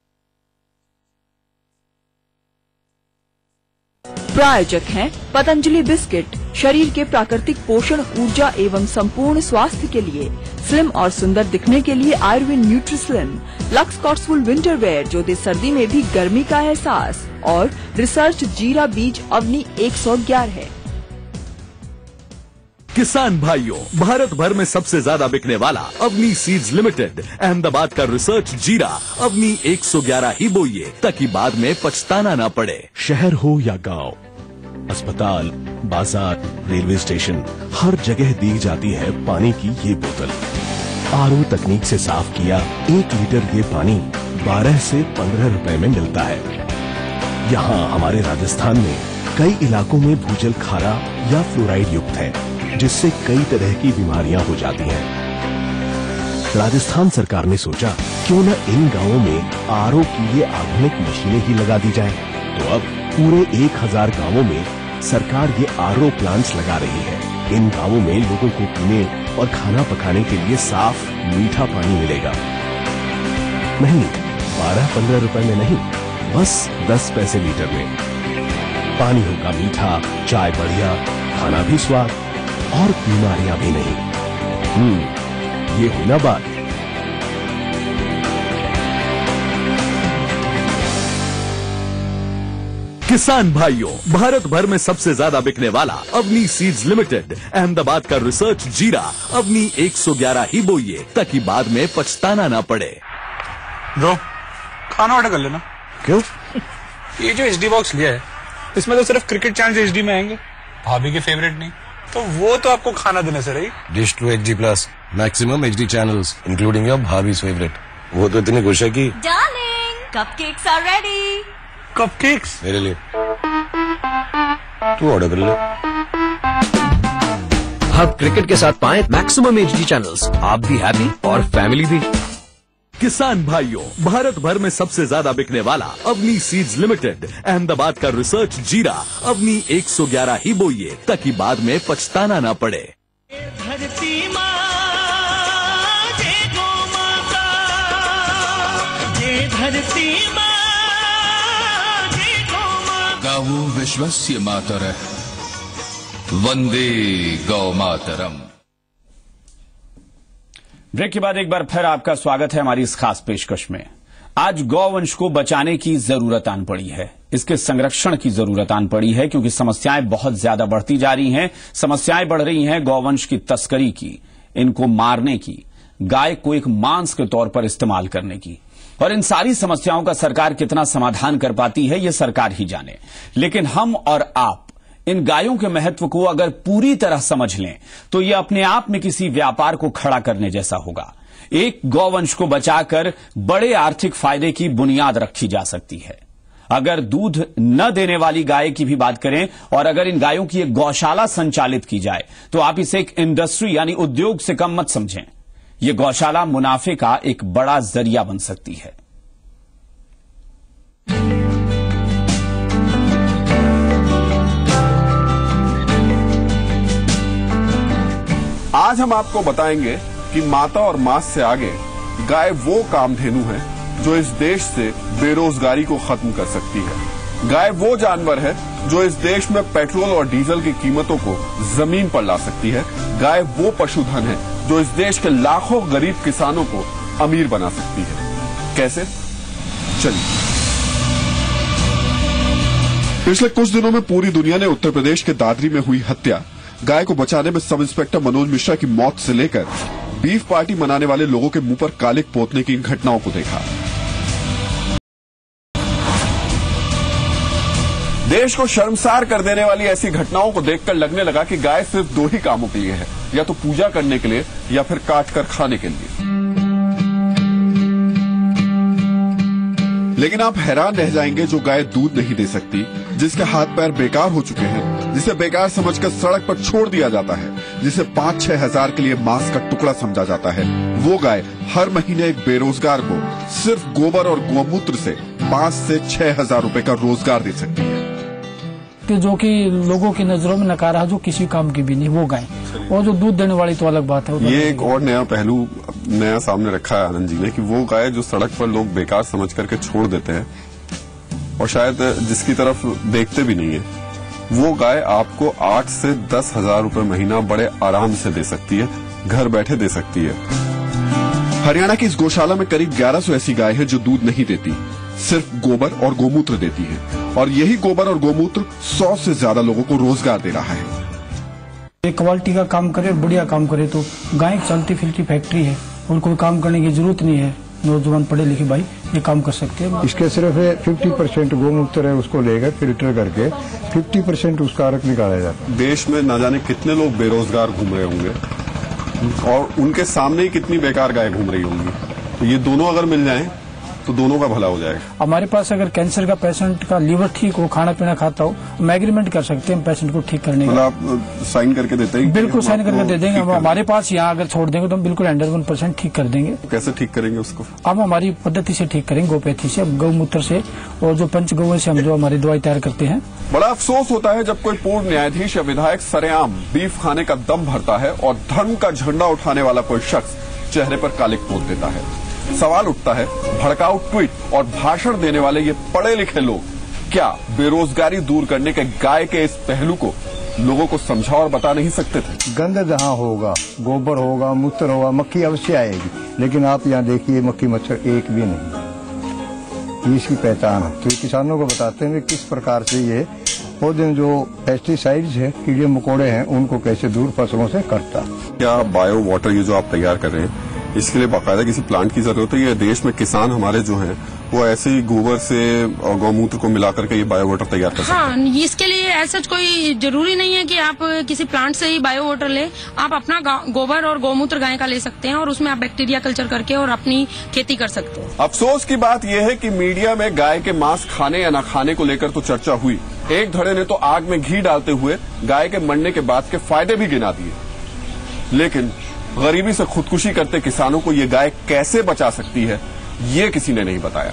प्रायोजक हैं पतंजलि बिस्किट, शरीर के प्राकृतिक पोषण, ऊर्जा एवं संपूर्ण स्वास्थ्य के लिए। स्लिम और सुंदर दिखने के लिए Ayurveda Nutrislim, Lux Cottswool winter wear जो दे सर्दी में भी गर्मी का एहसास, और रिसर्च जीरा बीज अवनी 111 है। किसान भाइयों, भारत भर में सबसे ज्यादा बिकने वाला अवनी सीड्स लिमिटेड अहमदाबाद का रिसर्च जीरा अवनी 111 ही बोइए ताकि बाद में पछताना ना पड़े। शहर हो या गांव, अस्पताल, बाजार, रेलवे स्टेशन, हर जगह दी जाती है पानी की ये बोतल। आरओ तकनीक से साफ किया 1 लीटर ये पानी 12 से 15 रुपए में मिलता है। यहाँ हमारे राजस्थान में कई इलाकों में भूजल खारा या फ्लोराइड युक्त है, जिससे कई तरह की बीमारियां हो जाती हैं। राजस्थान सरकार ने सोचा क्यों न इन गांवों में आरओ की ये आधुनिक मशीनें ही लगा दी जाएं। तो अब पूरे 1000 गांवों में सरकार ये आरओ प्लांट्स लगा रही है। इन गांवों में लोगों को पीने और खाना पकाने के लिए साफ मीठा पानी मिलेगा। नहीं, 12-15 रुपए में नहीं, बस 10 पैसे लीटर में। पानी होगा मीठा, चाय बढ़िया, खाना भी स्वाद और बीमारियां भी नहीं। ये हुई ना बात। किसान भाइयों, भारत भर में सबसे ज्यादा बिकने वाला अवनी सीड्स लिमिटेड अहमदाबाद का रिसर्च जीरा अवनी 111 ही बोइए ताकि बाद में पछताना ना पड़े। ब्रो, खाना ऑर्डर कर लेना। क्यों? ये जो HD बॉक्स लिया है, इसमें तो सिर्फ क्रिकेट चैनल HD में आएंगे, भाभी के फेवरेट नहीं, तो वो तो आपको खाना देने से रही। Dish to HD+, maximum HD channels including your bhabhi's favourite. वो तो इतनी खुश है कि darling, cupcakes are ready. Cupcakes मेरे लिए तू ऑर्डर कर ले। अब क्रिकेट के साथ पाएं मैक्सिमम HD चैनल्स, आप भी हैप्पी और फैमिली भी। किसान भाइयों, भारत भर में सबसे ज्यादा बिकने वाला अवनी सीड्स लिमिटेड अहमदाबाद का रिसर्च जीरा अवनी 111 ही बोइए ताकि बाद में पछताना ना पड़े। धरती माँ, जय गौ माता, ये धरती माँ, प्रादुर्भावो विश्वस्य मातरः वंदे गौमातरम। ब्रेक के बाद एक बार फिर आपका स्वागत है हमारी इस खास पेशकश में। आज गौवंश को बचाने की जरूरत आन पड़ी है, इसके संरक्षण की जरूरत आन पड़ी है, क्योंकि समस्याएं बहुत ज्यादा बढ़ती जा रही हैं। समस्याएं बढ़ रही हैं गौवंश की तस्करी की, इनको मारने की, गाय को एक मांस के तौर पर इस्तेमाल करने की। और इन सारी समस्याओं का सरकार कितना समाधान कर पाती है ये सरकार ही जाने। लेकिन हम और आप इन गायों के महत्व को अगर पूरी तरह समझ लें तो ये अपने आप में किसी व्यापार को खड़ा करने जैसा होगा। एक गौवंश को बचाकर बड़े आर्थिक फायदे की बुनियाद रखी जा सकती है। अगर दूध न देने वाली गाय की भी बात करें और अगर इन गायों की एक गौशाला संचालित की जाए तो आप इसे एक इंडस्ट्री यानी उद्योग से कम मत समझें। ये गौशाला मुनाफे का एक बड़ा जरिया बन सकती है। आज हम आपको बताएंगे कि माता और मांस से आगे गाय वो कामधेनु है जो इस देश से बेरोजगारी को खत्म कर सकती है। गाय वो जानवर है जो इस देश में पेट्रोल और डीजल की कीमतों को जमीन पर ला सकती है। गाय वो पशुधन है जो इस देश के लाखों गरीब किसानों को अमीर बना सकती है। कैसे? चलिए। पिछले कुछ दिनों में पूरी दुनिया ने उत्तर प्रदेश के दादरी में हुई हत्या, गाय को बचाने में सब इंस्पेक्टर मनोज मिश्रा की मौत से लेकर बीफ पार्टी मनाने वाले लोगों के मुंह पर कालिक पोतने की इन घटनाओं को देखा। देश को शर्मसार कर देने वाली ऐसी घटनाओं को देखकर लगने लगा कि गाय सिर्फ दो ही कामों के लिए है, या तो पूजा करने के लिए या फिर काट कर खाने के लिए। लेकिन आप हैरान रह जाएंगे जो गाय दूध नहीं दे सकती, जिसके हाथ पैर बेकार हो चुके हैं, जिसे बेकार समझकर सड़क पर छोड़ दिया जाता है, जिसे 5-6 हजार के लिए मांस का टुकड़ा समझा जाता है, वो गाय हर महीने एक बेरोजगार को सिर्फ गोबर और गौमूत्र से 5 से 6 हजार रुपए का रोजगार दे सकती है। कि जो कि लोगों की नजरों में नकारा है, जो किसी काम की भी नहीं, वो गाय। और जो दूध देने वाली तो अलग बात है। ये एक और नया पहलू नया सामने रखा है आनंद जी ने कि वो गाय जो सड़क पर लोग बेकार समझ करके छोड़ देते हैं और शायद जिसकी तरफ देखते भी नहीं है, वो गाय आपको 8 से 10 हजार रुपए महीना बड़े आराम से दे सकती है, घर बैठे दे सकती है। हरियाणा की इस गौशाला में करीब 1100 ऐसी गाय है जो दूध नहीं देती, सिर्फ गोबर और गोमूत्र देती है, और यही गोबर और गोमूत्र 100 से ज्यादा लोगों को रोजगार दे रहा है। क्वालिटी का काम करे, बढ़िया काम करे तो गाय चलती फिरती फैक्ट्री है, उनको काम करने की जरूरत नहीं है। नौजवान पढ़े लिखे भाई ये काम कर सकते हैं। इसके सिर्फ 50% गोमूत्र है, उसको लेकर फिल्टर करके 50% उसका अर्क निकाला जाता है। देश में न जाने कितने लोग बेरोजगार घूम रहे होंगे और उनके सामने ही कितनी बेकार गाय घूम रही होंगी। तो ये दोनों अगर मिल जाएं तो दोनों का भला हो जाएगा। हमारे पास अगर कैंसर का पेशेंट का लीवर ठीक हो, खाना पीना खाता हो, हम एग्रीमेंट कर सकते हैं पेशेंट को ठीक करने का। आप साइन करके देते हैं? बिल्कुल साइन करके दे देंगे। हमारे पास यहाँ अगर छोड़ देंगे तो हम बिल्कुल 100% ठीक कर देंगे। कैसे ठीक करेंगे उसको? अब हमारी पद्धति से ठीक करेंगे, गोपैथी से, गौमूत्र से और जो पंच गौ से हम जो हमारी दवाई तैयार करते हैं। बड़ा अफसोस होता है जब कोई पूर्व न्यायाधीश या विधायक सरेआम बीफ खाने का दम भरता है और धर्म का झंडा उठाने वाला कोई शख्स चेहरे पर कालिक पोत देता है। सवाल उठता है, भड़काऊ ट्वीट और भाषण देने वाले ये पढ़े लिखे लोग क्या बेरोजगारी दूर करने के गाय के इस पहलू को लोगों को समझा और बता नहीं सकते थे? गंद जहाँ होगा, गोबर होगा, मूत्र होगा, मक्खी अवश्य आएगी, लेकिन आप यहाँ देखिए मक्खी मच्छर एक भी नहीं। ये इसकी पहचान है। तो ये किसानों को बताते हैं किस प्रकार से ये पौधे जो पेस्टिसाइड्स है, कीड़े मकोड़े हैं, उनको कैसे दूर फसलों से करता। क्या बायो वाटर ये जो आप तैयार कर रहे हैं, इसके लिए बाकायदा किसी प्लांट की जरूरत है? ये देश में किसान हमारे जो हैं वो ऐसे ही गोबर से और गौमूत्र को मिला करके ये बायो वाटर तैयार कर सकते हैं? हाँ, इसके लिए ऐसा कोई जरूरी नहीं है कि आप किसी प्लांट से ही बायो वाटर ले। आप अपना गोबर और गौमूत्र गाय का ले सकते हैं और उसमें आप बैक्टीरिया कल्चर करके और अपनी खेती कर सकते हैं। अफसोस की बात यह है कि मीडिया में गाय के मांस खाने या न खाने को लेकर तो चर्चा हुई, एक धड़े ने तो आग में घी डालते हुए गाय के मरने के बाद के फायदे भी गिना दिए, लेकिन गरीबी से खुदकुशी करते किसानों को ये गाय कैसे बचा सकती है, ये किसी ने नहीं बताया।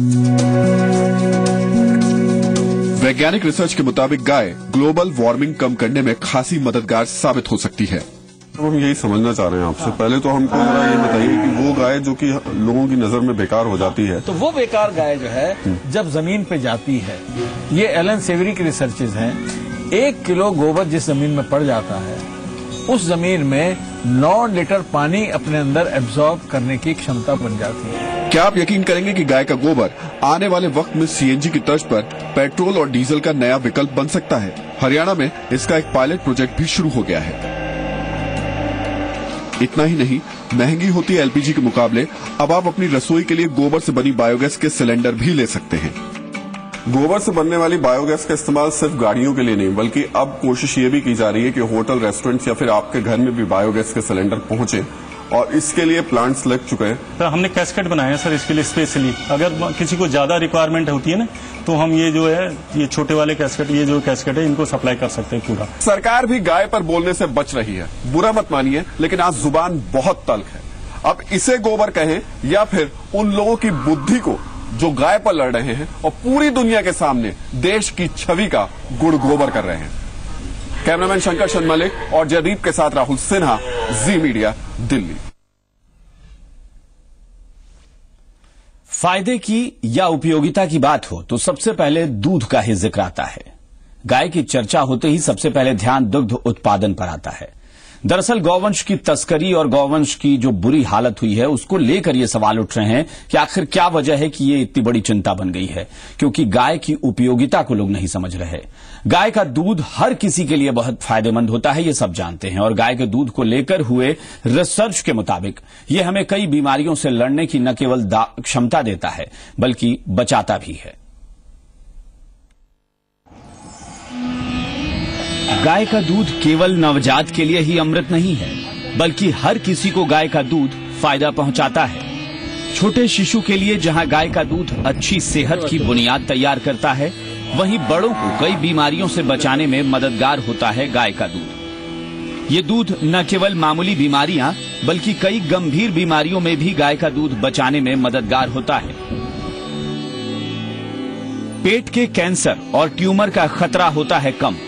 वैज्ञानिक रिसर्च के मुताबिक गाय ग्लोबल वार्मिंग कम करने में खासी मददगार साबित हो सकती है। तो हम यही समझना चाह रहे हैं आपसे। पहले तो हमको जरा ये बताइए कि वो गाय जो कि लोगों की नजर में बेकार हो जाती है, तो वो बेकार गाय जो है जब जमीन पे जाती है, ये एलन सेवरी की रिसर्चेज हैं, 1 किलो गोबर जिस जमीन में पड़ जाता है उस जमीन में 9 लीटर पानी अपने अंदर एब्जॉर्ब करने की क्षमता बन जाती है। क्या आप यकीन करेंगे कि गाय का गोबर आने वाले वक्त में सीएनजी की तर्ज पर पेट्रोल और डीजल का नया विकल्प बन सकता है। हरियाणा में इसका एक पायलट प्रोजेक्ट भी शुरू हो गया है। इतना ही नहीं, महंगी होती एलपीजी के मुकाबले अब आप अपनी रसोई के लिए गोबर से बनी बायोगैस के सिलेंडर भी ले सकते हैं। गोबर से बनने वाली बायोगैस का इस्तेमाल सिर्फ गाड़ियों के लिए नहीं, बल्कि अब कोशिश ये भी की जा रही है कि होटल, रेस्टोरेंट्स या फिर आपके घर में भी बायोगैस के सिलेंडर पहुंचे, और इसके लिए प्लांट्स लग चुके हैं। सर हमने कैस्केट बनाया है सर इसके लिए स्पेशली। अगर किसी को ज्यादा रिक्वायरमेंट होती है ना, तो हम ये जो है ये छोटे वाले कैस्केट, ये जो कैस्केट है, इनको सप्लाई कर सकते हैं पूरा। सरकार भी गाय पर बोलने से बच रही है, बुरा मत मानिए, लेकिन आज जुबान बहुत तल्ख है। अब इसे गोबर कहें या फिर उन लोगों की बुद्धि को जो गाय पर लड़ रहे हैं और पूरी दुनिया के सामने देश की छवि का गुड़ गोबर कर रहे हैं। कैमरामैन शंकर शनमलिक और जयदीप के साथ राहुल सिन्हा, जी मीडिया, दिल्ली। फायदे की या उपयोगिता की बात हो तो सबसे पहले दूध का ही जिक्र आता है। गाय की चर्चा होते ही सबसे पहले ध्यान दुग्ध उत्पादन पर आता है। दरअसल गौवंश की तस्करी और गौवंश की जो बुरी हालत हुई है उसको लेकर ये सवाल उठ रहे हैं कि आखिर क्या वजह है कि ये इतनी बड़ी चिंता बन गई है, क्योंकि गाय की उपयोगिता को लोग नहीं समझ रहे। गाय का दूध हर किसी के लिए बहुत फायदेमंद होता है, ये सब जानते हैं, और गाय के दूध को लेकर हुए रिसर्च के मुताबिक ये हमें कई बीमारियों से लड़ने की न केवल क्षमता देता है बल्कि बचाता भी है। गाय का दूध केवल नवजात के लिए ही अमृत नहीं है, बल्कि हर किसी को गाय का दूध फायदा पहुंचाता है। छोटे शिशु के लिए जहां गाय का दूध अच्छी सेहत की बुनियाद तैयार करता है, वहीं बड़ों को कई बीमारियों से बचाने में मददगार होता है गाय का दूध। ये दूध न केवल मामूली बीमारियां बल्कि कई गंभीर बीमारियों में भी गाय का दूध बचाने में मददगार होता है। पेट के कैंसर और ट्यूमर का खतरा होता है कम।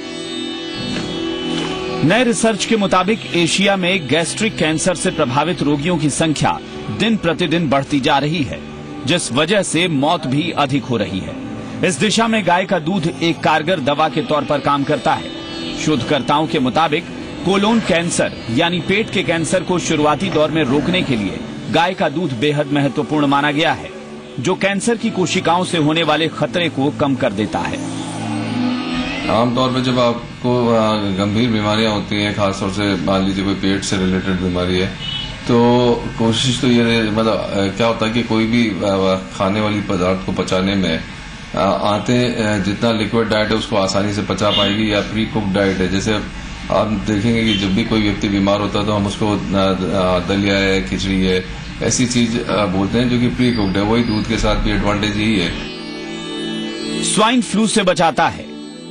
नए रिसर्च के मुताबिक एशिया में गैस्ट्रिक कैंसर से प्रभावित रोगियों की संख्या दिन प्रतिदिन बढ़ती जा रही है, जिस वजह से मौत भी अधिक हो रही है। इस दिशा में गाय का दूध एक कारगर दवा के तौर पर काम करता है। शोधकर्ताओं के मुताबिक कोलोन कैंसर यानी पेट के कैंसर को शुरुआती दौर में रोकने के लिए गाय का दूध बेहद महत्वपूर्ण माना गया है, जो कैंसर की कोशिकाओं से होने वाले खतरे को कम कर देता है। आमतौर पर जब आपको गंभीर बीमारियां होती हैं, खासतौर से मान लीजिए कोई पेट से रिलेटेड बीमारी है, तो कोशिश तो ये मतलब क्या होता है कि कोई भी खाने वाली पदार्थ को पचाने में आते जितना लिक्विड डाइट है उसको आसानी से पचा पाएगी, या प्री कुक डाइट है। जैसे आप देखेंगे कि जब भी कोई व्यक्ति बीमार होता है तो हम उसको दलिया है, खिचड़ी है, ऐसी चीज बोलते हैं जो कि प्री कुक्ड है। वही दूध के साथ भी एडवांटेज यही है। स्वाइन फ्लू से बचाता है।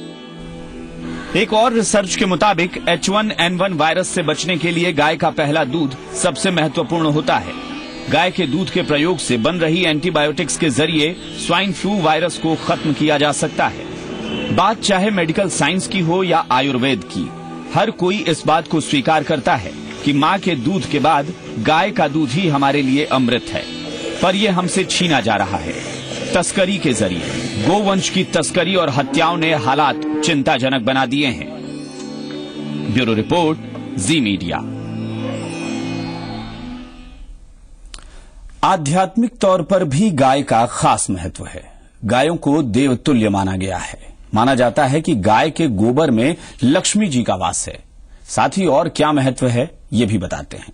एक और रिसर्च के मुताबिक H1N1 वायरस से बचने के लिए गाय का पहला दूध सबसे महत्वपूर्ण होता है। गाय के दूध के प्रयोग से बन रही एंटीबायोटिक्स के जरिए स्वाइन फ्लू वायरस को खत्म किया जा सकता है। बात चाहे मेडिकल साइंस की हो या आयुर्वेद की, हर कोई इस बात को स्वीकार करता है कि माँ के दूध के बाद गाय का दूध ही हमारे लिए अमृत है। पर यह हमसे छीना जा रहा है तस्करी के जरिए। गोवंश की तस्करी और हत्याओं ने हालात चिंताजनक बना दिए हैं। Bureau report, Zee media. आध्यात्मिक तौर पर भी गाय का खास महत्व है। गायों को देवतुल्य माना गया है। माना जाता है कि गाय के गोबर में लक्ष्मी जी का वास है। साथ ही और क्या महत्व है ये भी बताते हैं।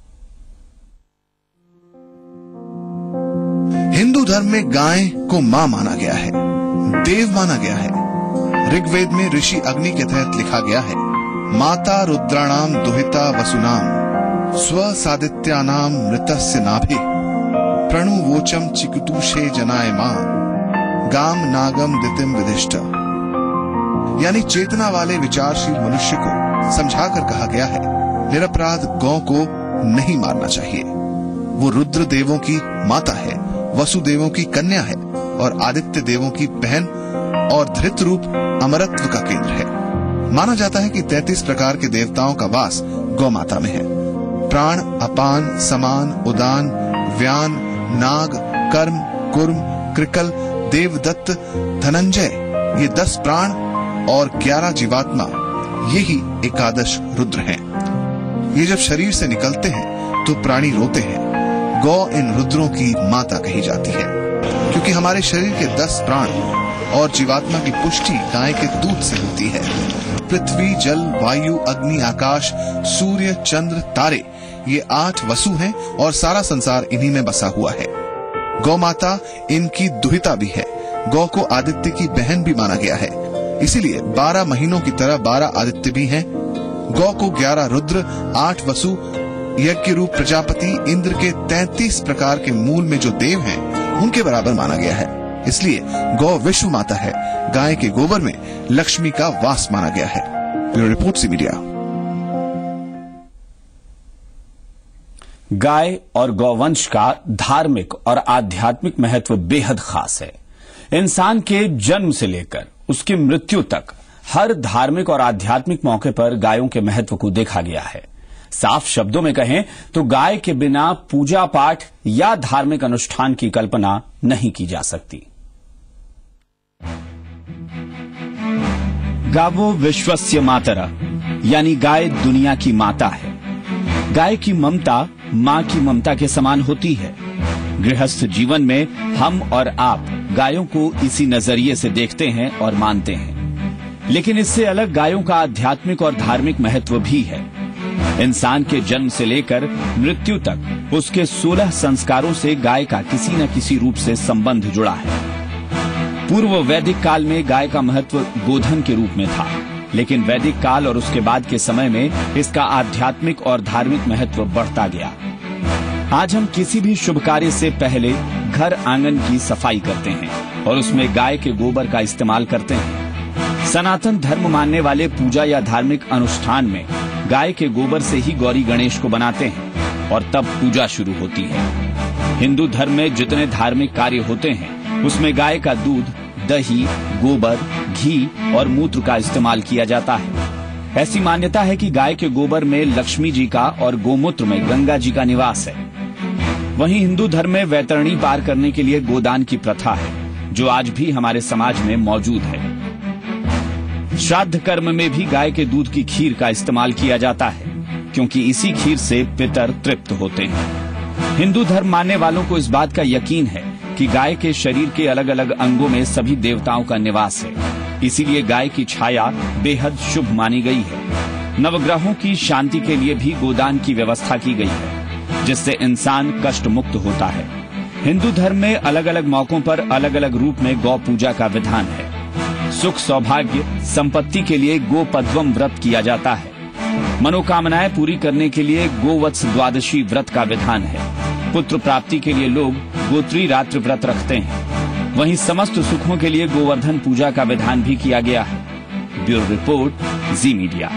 हिंदू धर्म में गाय को मां माना गया है, देव माना गया है। ऋग्वेद में ऋषि अग्नि के तहत लिखा गया है, माता रुद्राणाम दुहिता वसुनाम स्व सादित्यानाम मृतस्य नाभि प्रणु वोचम चिकुतुषे जनाय मां गाम नागम दितिम विदिष्ट। यानी चेतना वाले विचारशील मनुष्य को समझाकर कहा गया है, निरपराध गौ को नहीं मारना चाहिए। वो रुद्र देवों की माता है, वसुदेवों की कन्या है और आदित्य देवों की बहन और धृत रूप अमरत्व का केंद्र है। माना जाता है कि 33 प्रकार के देवताओं का वास गौमाता में है। प्राण, अपान, समान, उदान, व्यान, नाग, कर्म, कुर्म, कृकल, देवदत्त, धनंजय, ये 10 प्राण और 11 जीवात्मा, यही एकादश रुद्र हैं। ये जब शरीर से निकलते हैं तो प्राणी रोते हैं। गौ इन रुद्रों की माता कही जाती है, क्योंकि हमारे शरीर के 10 प्राण और जीवात्मा की पुष्टि गाय के दूध से होती है। पृथ्वी, जल, वायु, अग्नि, आकाश, सूर्य, चंद्र, तारे, ये 8 वसु हैं और सारा संसार इन्हीं में बसा हुआ है। गौ माता इनकी दुहिता भी है। गौ को आदित्य की बहन भी माना गया है, इसीलिए 12 महीनों की तरह 12 आदित्य भी हैं। गौ को 11 रुद्र, 8 वसु, यज्ञ रूप प्रजापति, इंद्र के 33 प्रकार के मूल में जो देव हैं, उनके बराबर माना गया है। इसलिए गौ विश्व माता है। गाय के गोबर में लक्ष्मी का वास माना गया है। Bureau report, Zee media. गाय और गौवंश का धार्मिक और आध्यात्मिक महत्व बेहद खास है। इंसान के जन्म से लेकर उसकी मृत्यु तक हर धार्मिक और आध्यात्मिक मौके पर गायों के महत्व को देखा गया है। साफ शब्दों में कहें तो गाय के बिना पूजा पाठ या धार्मिक अनुष्ठान की कल्पना नहीं की जा सकती। गावो विश्वस्य मातरः, यानी गाय दुनिया की माता है। गाय की ममता मां की ममता के समान होती है। गृहस्थ जीवन में हम और आप गायों को इसी नजरिए से देखते हैं और मानते हैं, लेकिन इससे अलग गायों का आध्यात्मिक और धार्मिक महत्व भी है। इंसान के जन्म से लेकर मृत्यु तक उसके 16 संस्कारों से गाय का किसी न किसी रूप से संबंध जुड़ा है। पूर्व वैदिक काल में गाय का महत्व गोधन के रूप में था, लेकिन वैदिक काल और उसके बाद के समय में इसका आध्यात्मिक और धार्मिक महत्व बढ़ता गया। आज हम किसी भी शुभ कार्य से पहले घर आंगन की सफाई करते हैं और उसमें गाय के गोबर का इस्तेमाल करते हैं। सनातन धर्म मानने वाले पूजा या धार्मिक अनुष्ठान में गाय के गोबर से ही गौरी गणेश को बनाते हैं और तब पूजा शुरू होती है। हिंदू धर्म में जितने धार्मिक कार्य होते हैं उसमें गाय का दूध, दही, गोबर, घी और मूत्र का इस्तेमाल किया जाता है। ऐसी मान्यता है कि गाय के गोबर में लक्ष्मी जी का और गोमूत्र में गंगा जी का निवास है। वहीं हिंदू धर्म में वैतरणी पार करने के लिए गोदान की प्रथा है, जो आज भी हमारे समाज में मौजूद है। श्राद्ध कर्म में भी गाय के दूध की खीर का इस्तेमाल किया जाता है, क्योंकि इसी खीर से पितर तृप्त होते हैं। हिंदू धर्म मानने वालों को इस बात का यकीन है कि गाय के शरीर के अलग अलग अंगों में सभी देवताओं का निवास है, इसीलिए गाय की छाया बेहद शुभ मानी गई है। नवग्रहों की शांति के लिए भी गोदान की व्यवस्था की गई है, जिससे इंसान कष्ट मुक्त होता है। हिंदू धर्म में अलग अलग मौकों पर अलग अलग रूप में गौ पूजा का विधान है। सुख, सौभाग्य, संपत्ति के लिए गोपद्वम व्रत किया जाता है। मनोकामनाएं पूरी करने के लिए गोवत्स द्वादशी व्रत का विधान है। पुत्र प्राप्ति के लिए लोग गोत्री रात्रि व्रत रखते हैं। वहीं समस्त सुखों के लिए गोवर्धन पूजा का विधान भी किया गया है। Bureau report, Zee media.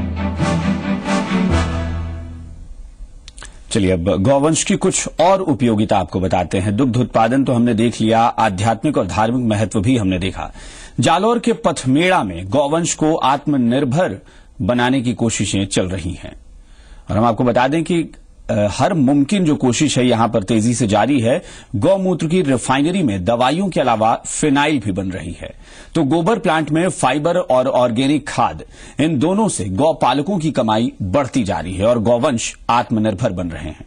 चलिए अब गौवंश की कुछ और उपयोगिता आपको बताते हैं। दुग्ध उत्पादन तो हमने देख लिया, आध्यात्मिक और धार्मिक महत्व भी हमने देखा। जालौर के पथमेड़ा में गौवंश को आत्मनिर्भर बनाने की कोशिशें चल रही हैं और हम आपको बता दें कि हर मुमकिन जो कोशिश है यहां पर तेजी से जारी है। गौमूत्र की रिफाइनरी में दवाइयों के अलावा फिनाइल भी बन रही है, तो गोबर प्लांट में फाइबर और ऑर्गेनिक खाद, इन दोनों से गौ पालकों की कमाई बढ़ती जा रही है और गौवंश आत्मनिर्भर बन रहे हैं।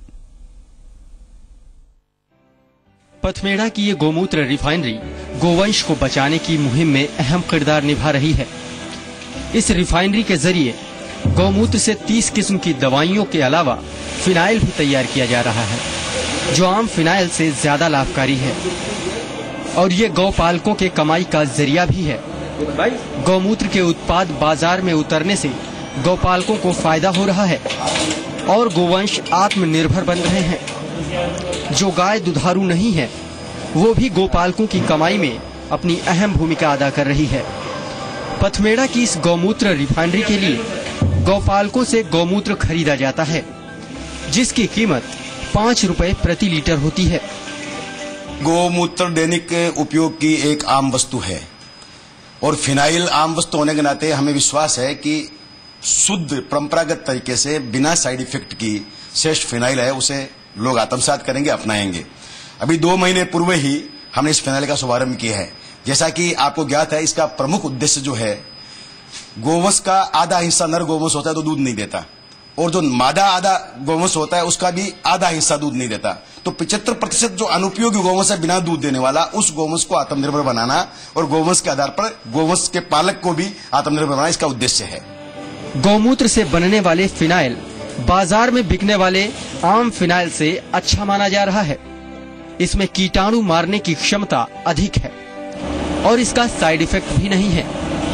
पथमेड़ा की ये गोमूत्र रिफाइनरी गोवंश को बचाने की मुहिम में अहम किरदार निभा रही है। इस रिफाइनरी के जरिए गौमूत्र से 30 किस्म की दवाइयों के अलावा फिनाइल भी तैयार किया जा रहा है, जो आम फिनाइल से ज्यादा लाभकारी है और ये गौ पालकों के कमाई का जरिया भी है। गौमूत्र के उत्पाद बाजार में उतरने से गौ पालकों को फायदा हो रहा है और गोवंश आत्मनिर्भर बन रहे हैं। जो गाय दुधारू नहीं है वो भी गोपालकों की कमाई में अपनी अहम भूमिका अदा कर रही है। पथमेड़ा की इस गौमूत्र रिफाइनरी के लिए गौपालकों से गौमूत्र खरीदा जाता है, जिसकी कीमत 5 रुपए प्रति लीटर होती है। गोमूत्र दैनिक उपयोग की एक आम वस्तु है और फिनाइल आम वस्तु होने के नाते हमें विश्वास है कि शुद्ध परंपरागत तरीके से बिना साइड इफेक्ट की श्रेष्ठ फिनाइल है, उसे लोग आत्मसात करेंगे, अपनाएंगे। अभी 2 महीने पूर्व ही हमने इस फिनाइल का शुभारंभ किया है। जैसा कि आपको ज्ञात है, इसका प्रमुख उद्देश्य जो है, गोवंश का आधा हिस्सा नर गोवंश होता है तो दूध नहीं देता, और जो मादा आधा गोवंश होता है उसका भी आधा हिस्सा दूध नहीं देता। तो 75% जो अनुपयोगी गोवंश है बिना दूध देने वाला, उस गोवंश को आत्मनिर्भर बनाना और गोवंश के आधार पर गोवंश के पालक को भी आत्मनिर्भर बनाना इसका उद्देश्य है। गौमूत्र से बनने वाले फिनाइल बाजार में बिकने वाले आम फिनाइल से अच्छा माना जा रहा है। इसमें कीटाणु मारने की क्षमता अधिक है और इसका साइड इफेक्ट भी नहीं है।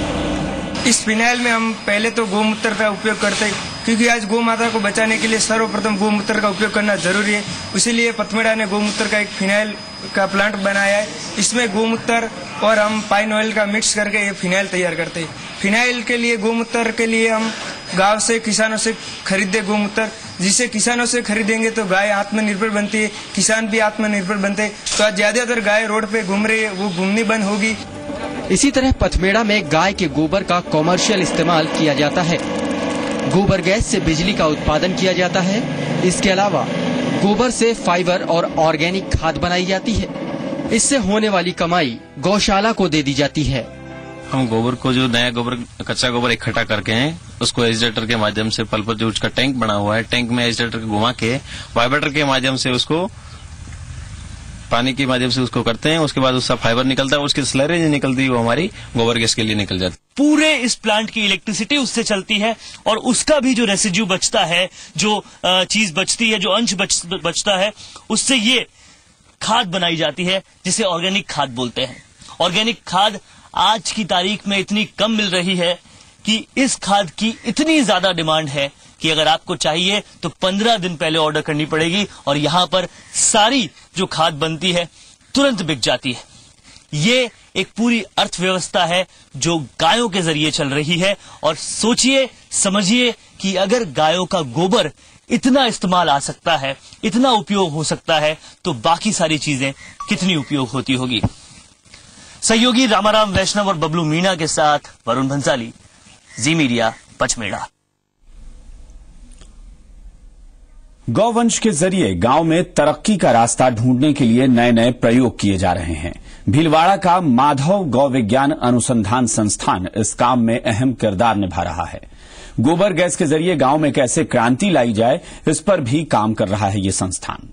इस फिनाइल में हम पहले तो गोमूत्र का उपयोग करते हैं, क्योंकि आज गौ माता को बचाने के लिए सर्वप्रथम गोमूत्र का उपयोग करना जरूरी है। इसीलिए पथमेड़ा ने गोमूत्र का एक फिनाइल का प्लांट बनाया है। इसमें गोमूत्र और हम पाइन ऑयल का मिक्स करके ये फिनाइल तैयार करते हैं। फिनाइल के लिए, गोमूत्र के लिए हम गांव से, किसानों से खरीदे गोमूत्र, जिसे किसानों से खरीदेंगे तो गाय आत्मनिर्भर बनती है, किसान भी आत्मनिर्भर बनते हैं। तो आज ज्यादातर गाय रोड पे घूम रही है, वो घूमनी बंद होगी। इसी तरह पथमेड़ा में गाय के गोबर का कॉमर्शियल इस्तेमाल किया जाता है। गोबर गैस से बिजली का उत्पादन किया जाता है। इसके अलावा गोबर से फाइबर और ऑर्गेनिक खाद बनाई जाती है। इससे होने वाली कमाई गौशाला को दे दी जाती है। हम गोबर को, जो नया गोबर, कच्चा गोबर इकट्ठा करके हैं, उसको एजिटेटर के माध्यम से पल पर जो उसका टैंक बना हुआ है, टैंक में एजिटेटर को घुमा के वाइब्रेटर के माध्यम से उसको पानी के माध्यम से उसको करते हैं। उसके बाद उसका फाइबर निकलता है, उसकी स्लरी निकलती है, वो हमारी गोबर गैस के लिए निकल जाती है। पूरे इस प्लांट की इलेक्ट्रिसिटी उससे चलती है और उसका भी जो रेसिड्यू बचता है, जो चीज बचती है, जो अंश बचता है, उससे ये खाद बनाई जाती है, जिसे ऑर्गेनिक खाद बोलते हैं। ऑर्गेनिक खाद आज की तारीख में इतनी कम मिल रही है कि इस खाद की इतनी ज्यादा डिमांड है कि अगर आपको चाहिए तो 15 दिन पहले ऑर्डर करनी पड़ेगी और यहां पर सारी जो खाद बनती है तुरंत बिक जाती है। ये एक पूरी अर्थव्यवस्था है जो गायों के जरिए चल रही है। और सोचिए, समझिए कि अगर गायों का गोबर इतना इस्तेमाल आ सकता है, इतना उपयोग हो सकता है, तो बाकी सारी चीजें कितनी उपयोग होती होगी। सहयोगी रामाराम वैष्णव और बबलू मीणा के साथ वरुण भंसाली, जी मीडिया, पचमेड़ा। गौवंश के जरिए गांव में तरक्की का रास्ता ढूंढने के लिए नए नए प्रयोग किए जा रहे हैं। भीलवाड़ा का माधव गौ विज्ञान अनुसंधान संस्थान इस काम में अहम किरदार निभा रहा है। गोबर गैस के जरिए गांव में कैसे क्रांति लाई जाए, इस पर भी काम कर रहा है ये संस्थान।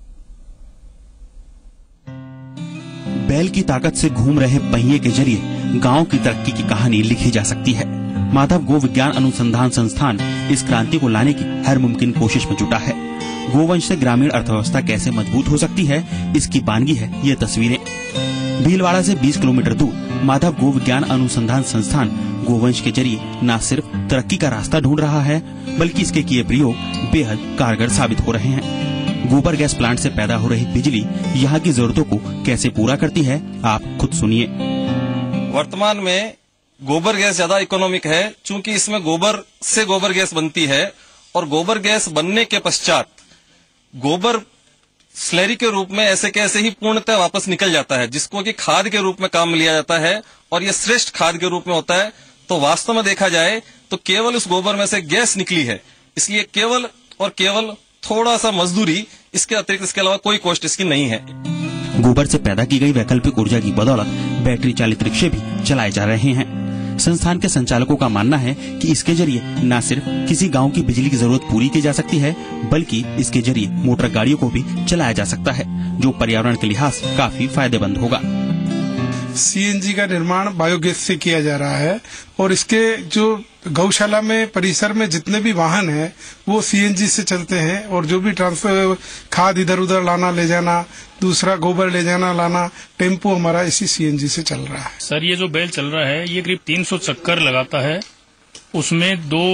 बैल की ताकत से घूम रहे पहिए के जरिए गांव की तरक्की की कहानी लिखी जा सकती है। माधव गो विज्ञान अनुसंधान संस्थान इस क्रांति को लाने की हर मुमकिन कोशिश में जुटा है। गोवंश से ग्रामीण अर्थव्यवस्था कैसे मजबूत हो सकती है, इसकी बानगी है ये तस्वीरें। भीलवाड़ा से 20 किलोमीटर दूर माधव गो विज्ञान अनुसंधान संस्थान गोवंश के जरिए न सिर्फ तरक्की का रास्ता ढूंढ रहा है, बल्कि इसके किए प्रयोग बेहद कारगर साबित हो रहे हैं। गोबर गैस प्लांट से पैदा हो रही बिजली यहाँ की जरूरतों को कैसे पूरा करती है, आप खुद सुनिए। वर्तमान में गोबर गैस ज्यादा इकोनॉमिक है, चूंकि इसमें गोबर से गोबर गैस बनती है और गोबर गैस बनने के पश्चात गोबर स्लरी के रूप में ऐसे के ऐसे ही पूर्णतः वापस निकल जाता है, जिसको कि खाद के रूप में काम में लिया जाता है और ये श्रेष्ठ खाद के रूप में होता है। तो वास्तव में देखा जाए तो केवल उस गोबर में से गैस निकली है, इसलिए केवल और केवल थोड़ा सा मजदूरी, इसके अतिरिक्त इसके अलावा कोई कॉस्ट इसकी नहीं है। गोबर से पैदा की गई वैकल्पिक ऊर्जा की बदौलत बैटरी चालित रिक्शे भी चलाए जा रहे हैं। संस्थान के संचालकों का मानना है कि इसके जरिए न सिर्फ किसी गांव की बिजली की जरूरत पूरी की जा सकती है, बल्कि इसके जरिए मोटर गाड़ियों को भी चलाया जा सकता है, जो पर्यावरण के लिहाज से काफी फायदेमंद होगा। सीएनजी का निर्माण बायोगैस से किया जा रहा है और इसके जो गौशाला में परिसर में जितने भी वाहन हैं वो सीएनजी से चलते हैं और जो भी ट्रांसफर खाद इधर उधर लाना ले जाना, दूसरा गोबर ले जाना लाना, टेम्पो हमारा इसी सीएनजी से चल रहा है। सर, ये जो बैल चल रहा है ये करीब 300 चक्कर लगाता है, उसमें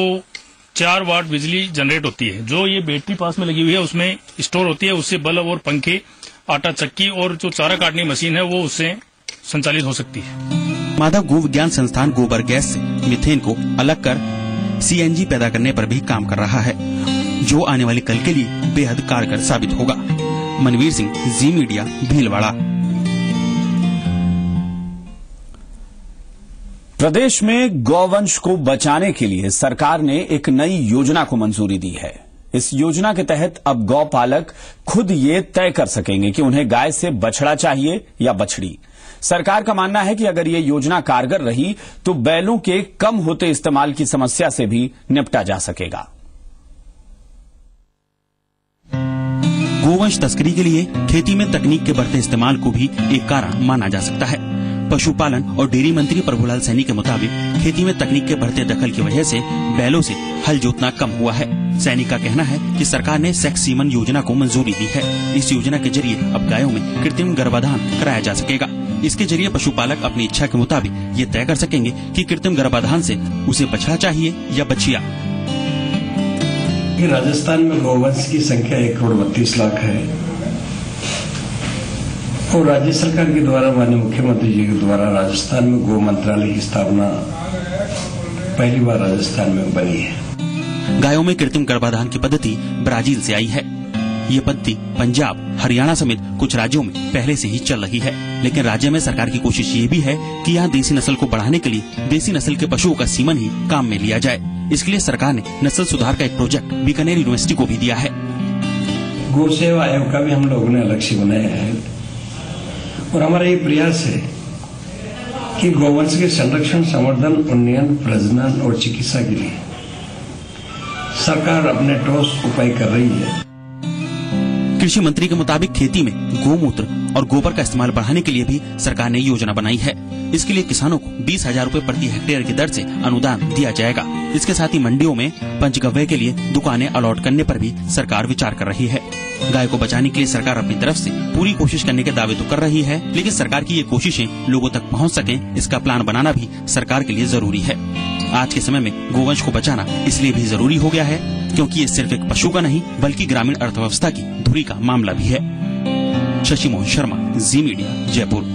2-4 वाट बिजली जनरेट होती है, जो ये बैटरी पास में लगी हुई है उसमें स्टोर होती है। उससे बल्ब और पंखे, आटा चक्की और जो चारा काटने मशीन है वो उससे संचालित हो सकती है। माधव गो विज्ञान संस्थान गोबर गैस से मीथेन को अलग कर सीएनजी पैदा करने पर भी काम कर रहा है, जो आने वाले कल के लिए बेहद कारगर साबित होगा। Manveer Singh, Zee media, Bhilwara. प्रदेश में गौवंश को बचाने के लिए सरकार ने एक नई योजना को मंजूरी दी है। इस योजना के तहत अब गौपालक खुद ये तय कर सकेंगे कि उन्हें गाय से बछड़ा चाहिए या बछड़ी। सरकार का मानना है कि अगर ये योजना कारगर रही तो बैलों के कम होते इस्तेमाल की समस्या से भी निपटा जा सकेगा। गोवंश तस्करी के लिए खेती में तकनीक के बढ़ते इस्तेमाल को भी एक कारण माना जा सकता है। पशुपालन और डेयरी मंत्री प्रभुलाल सैनी के मुताबिक खेती में तकनीक के बढ़ते दखल की वजह से बैलों से हल जोतना कम हुआ है। सैनी का कहना है कि सरकार ने सेक्स सीमन योजना को मंजूरी दी है। इस योजना के जरिए अब गायों में कृत्रिम गर्भाधान कराया जा सकेगा। इसके जरिए पशुपालक अपनी इच्छा के मुताबिक ये तय कर सकेंगे कि कृत्रिम गर्भाधान से उसे बछड़ा चाहिए या बछिया। राजस्थान में गौवंश की संख्या 1,32,00,000 है और राज्य सरकार के द्वारा माननीय मुख्यमंत्री जी के द्वारा राजस्थान में गौ मंत्रालय की स्थापना पहली बार राजस्थान में बनी है। गायों में कृत्रिम गर्भाधान की पद्धति ब्राजील से आई है। ये पद्धति पंजाब, हरियाणा समेत कुछ राज्यों में पहले से ही चल रही है, लेकिन राज्य में सरकार की कोशिश ये भी है कि यहाँ देसी नस्ल को बढ़ाने के लिए देसी नस्ल के पशुओं का सीमन ही काम में लिया जाए। इसके लिए सरकार ने नस्ल सुधार का एक प्रोजेक्ट बीकानेर यूनिवर्सिटी को भी दिया है। गौ सेवा आयोग का भी हम लोगों ने लक्ष्य बनाया है और हमारा ये प्रयास है कि गौवंश के संरक्षण, संवर्धन, उन्नयन, प्रजनन और चिकित्सा के लिए सरकार अपने ठोस उपाय कर रही है। कृषि मंत्री के मुताबिक खेती में गोमूत्र और गोबर का इस्तेमाल बढ़ाने के लिए भी सरकार ने योजना बनाई है। इसके लिए किसानों को 20,000 रूपए प्रति हेक्टेयर की दर से अनुदान दिया जाएगा। इसके साथ ही मंडियों में पंचगव्य के लिए दुकानें अलॉट करने पर भी सरकार विचार कर रही है। गाय को बचाने के लिए सरकार अपनी तरफ से पूरी कोशिश करने के दावे तो कर रही है, लेकिन सरकार की ये कोशिशें लोगों तक पहुंच सकें, इसका प्लान बनाना भी सरकार के लिए जरूरी है। आज के समय में गोवंश को बचाना इसलिए भी जरूरी हो गया है क्योंकि ये सिर्फ एक पशु का नहीं बल्कि ग्रामीण अर्थव्यवस्था की धुरी का मामला भी है। Shashi Mohan Sharma, Zee media, Jaipur.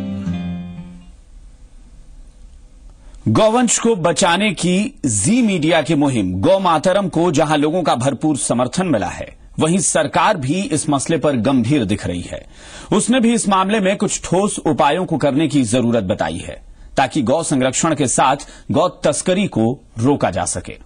गौवंश को बचाने की जी मीडिया की मुहिम गौ मातरम को जहां लोगों का भरपूर समर्थन मिला है, वहीं सरकार भी इस मसले पर गंभीर दिख रही है। उसने भी इस मामले में कुछ ठोस उपायों को करने की जरूरत बताई है ताकि गौ संरक्षण के साथ गौ तस्करी को रोका जा सके।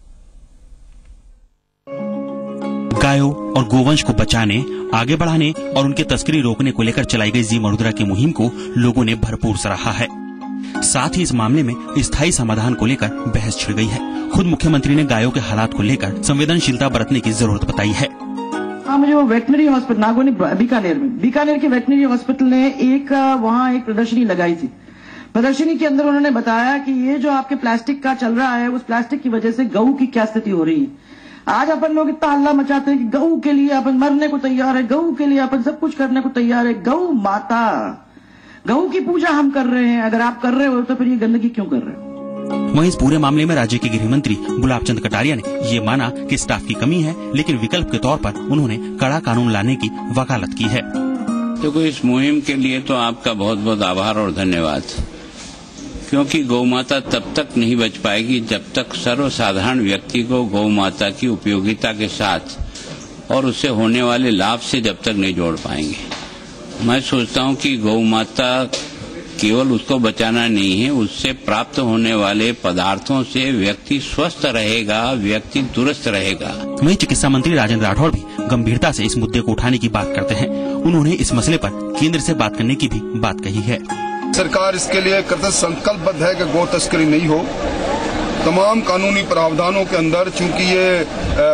गायों और गोवंश को बचाने, आगे बढ़ाने और उनकी तस्करी रोकने को लेकर चलाई गई जी मरुद्रा की मुहिम को लोगों ने भरपूर सराहा है। साथ ही इस मामले में स्थायी समाधान को लेकर बहस छिड़ गई है। खुद मुख्यमंत्री ने गायों के हालात को लेकर संवेदनशीलता बरतने की जरूरत बताई है। मुझे वो वेटनरी हॉस्पिटल नागौनी बीकानेर के वेटनरी हॉस्पिटल ने वहाँ एक प्रदर्शनी लगाई थी। प्रदर्शनी के अंदर उन्होंने बताया कि ये जो आपके प्लास्टिक का चल रहा है, उस प्लास्टिक की वजह से गऊ की क्या स्थिति हो रही है। आज अपन लोग इतना हल्ला मचाते हैं कि गऊ के लिए अपन मरने को तैयार है, गऊ के लिए अपन सब कुछ करने को तैयार है। गऊ माता, गऊ की पूजा हम कर रहे हैं। अगर आप कर रहे हो तो फिर ये गंदगी क्यों कर रहे हो? वहीं इस पूरे मामले में राज्य के गृह मंत्री गुलाब चंद कटारिया ने ये माना कि स्टाफ की कमी है, लेकिन विकल्प के तौर पर उन्होंने कड़ा कानून लाने की वकालत की है। तो इस मुहिम के लिए तो आपका बहुत बहुत आभार और धन्यवाद, क्योंकि गौ माता तब तक नहीं बच पाएगी जब तक सर्वसाधारण व्यक्ति को गौ माता की उपयोगिता के साथ और उससे होने वाले लाभ से जब तक नहीं जोड़ पाएंगे। मैं सोचता हूं कि गौ माता केवल उसको बचाना नहीं है, उससे प्राप्त होने वाले पदार्थों से व्यक्ति स्वस्थ रहेगा, व्यक्ति दुरुस्त रहेगा। वहीं चिकित्सा मंत्री राजेंद्र राठौड़ भी गंभीरता से इस मुद्दे को उठाने की बात करते हैं। उन्होंने इस मसले पर केंद्र से बात करने की भी बात कही है। सरकार इसके लिए कृत संकल्पबद्ध है कि गौ तस्करी नहीं हो। तमाम कानूनी प्रावधानों के अंदर, चूंकि ये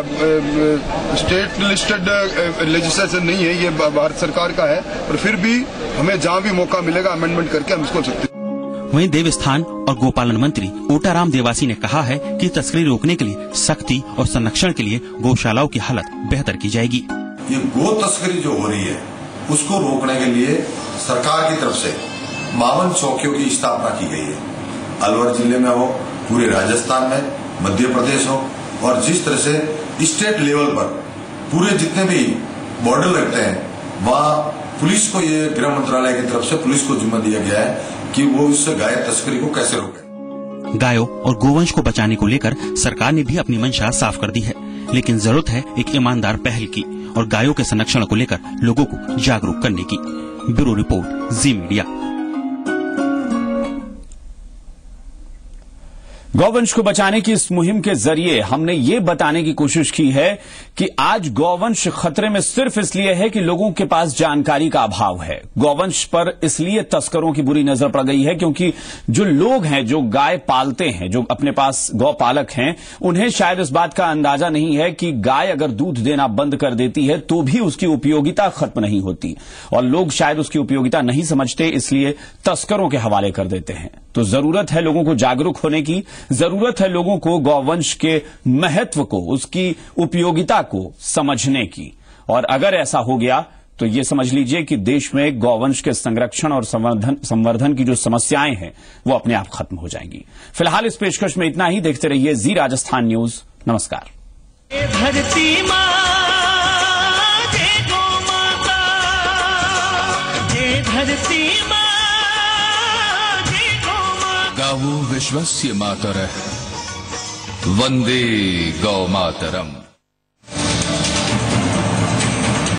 स्टेट लिस्टेड लेजिस्लेशन नहीं है, ये भारत सरकार का है, पर फिर भी हमें जहां भी मौका मिलेगा अमेंडमेंट करके हम इसको सकते हैं। वहीं देवस्थान और गोपालन मंत्री ओटाराम देवासी ने कहा है कि तस्करी रोकने के लिए सख्ती और संरक्षण के लिए गौशालाओं की हालत बेहतर की जाएगी। ये गौ तस्करी जो हो रही है उसको रोकने के लिए सरकार की तरफ से 52 चौकियों की स्थापना की गई है। अलवर जिले में हो, पूरे राजस्थान में, मध्य प्रदेश हो, और जिस तरह से स्टेट लेवल पर पूरे जितने भी बॉर्डर लगते हैं वहाँ पुलिस को, ये गृह मंत्रालय की तरफ से पुलिस को जिम्मा दिया गया है कि वो इस गाय तस्करी को कैसे रोके। गायों और गोवंश को बचाने को लेकर सरकार ने भी अपनी मंशा साफ कर दी है, लेकिन जरूरत है एक ईमानदार पहल की और गायों के संरक्षण को लेकर लोगों को जागरूक करने की। Bureau report, Zee media. गौवंश को बचाने की इस मुहिम के जरिए हमने ये बताने की कोशिश की है कि आज गौवंश खतरे में सिर्फ इसलिए है कि लोगों के पास जानकारी का अभाव है। गौवंश पर इसलिए तस्करों की बुरी नजर पड़ गई है क्योंकि जो लोग हैं, जो गाय पालते हैं, जो अपने पास गौपालक हैं, उन्हें शायद इस बात का अंदाजा नहीं है कि गाय अगर दूध देना बंद कर देती है तो भी उसकी उपयोगिता खत्म नहीं होती, और लोग शायद उसकी उपयोगिता नहीं समझते, इसलिए तस्करों के हवाले कर देते हैं। तो जरूरत है लोगों को जागरूक होने की, जरूरत है लोगों को गौवंश के महत्व को, उसकी उपयोगिता को समझने की। और अगर ऐसा हो गया तो ये समझ लीजिए कि देश में गौवंश के संरक्षण और संवर्धन की जो समस्याएं हैं वो अपने आप खत्म हो जाएंगी। फिलहाल इस पेशकश में इतना ही। देखते रहिए जी राजस्थान न्यूज। नमस्कार। धरती मां जय गौ माता, जय धरती मां जय गौ माता। गावो विश्वस्य मातरः, वंदे गौ मातरम्।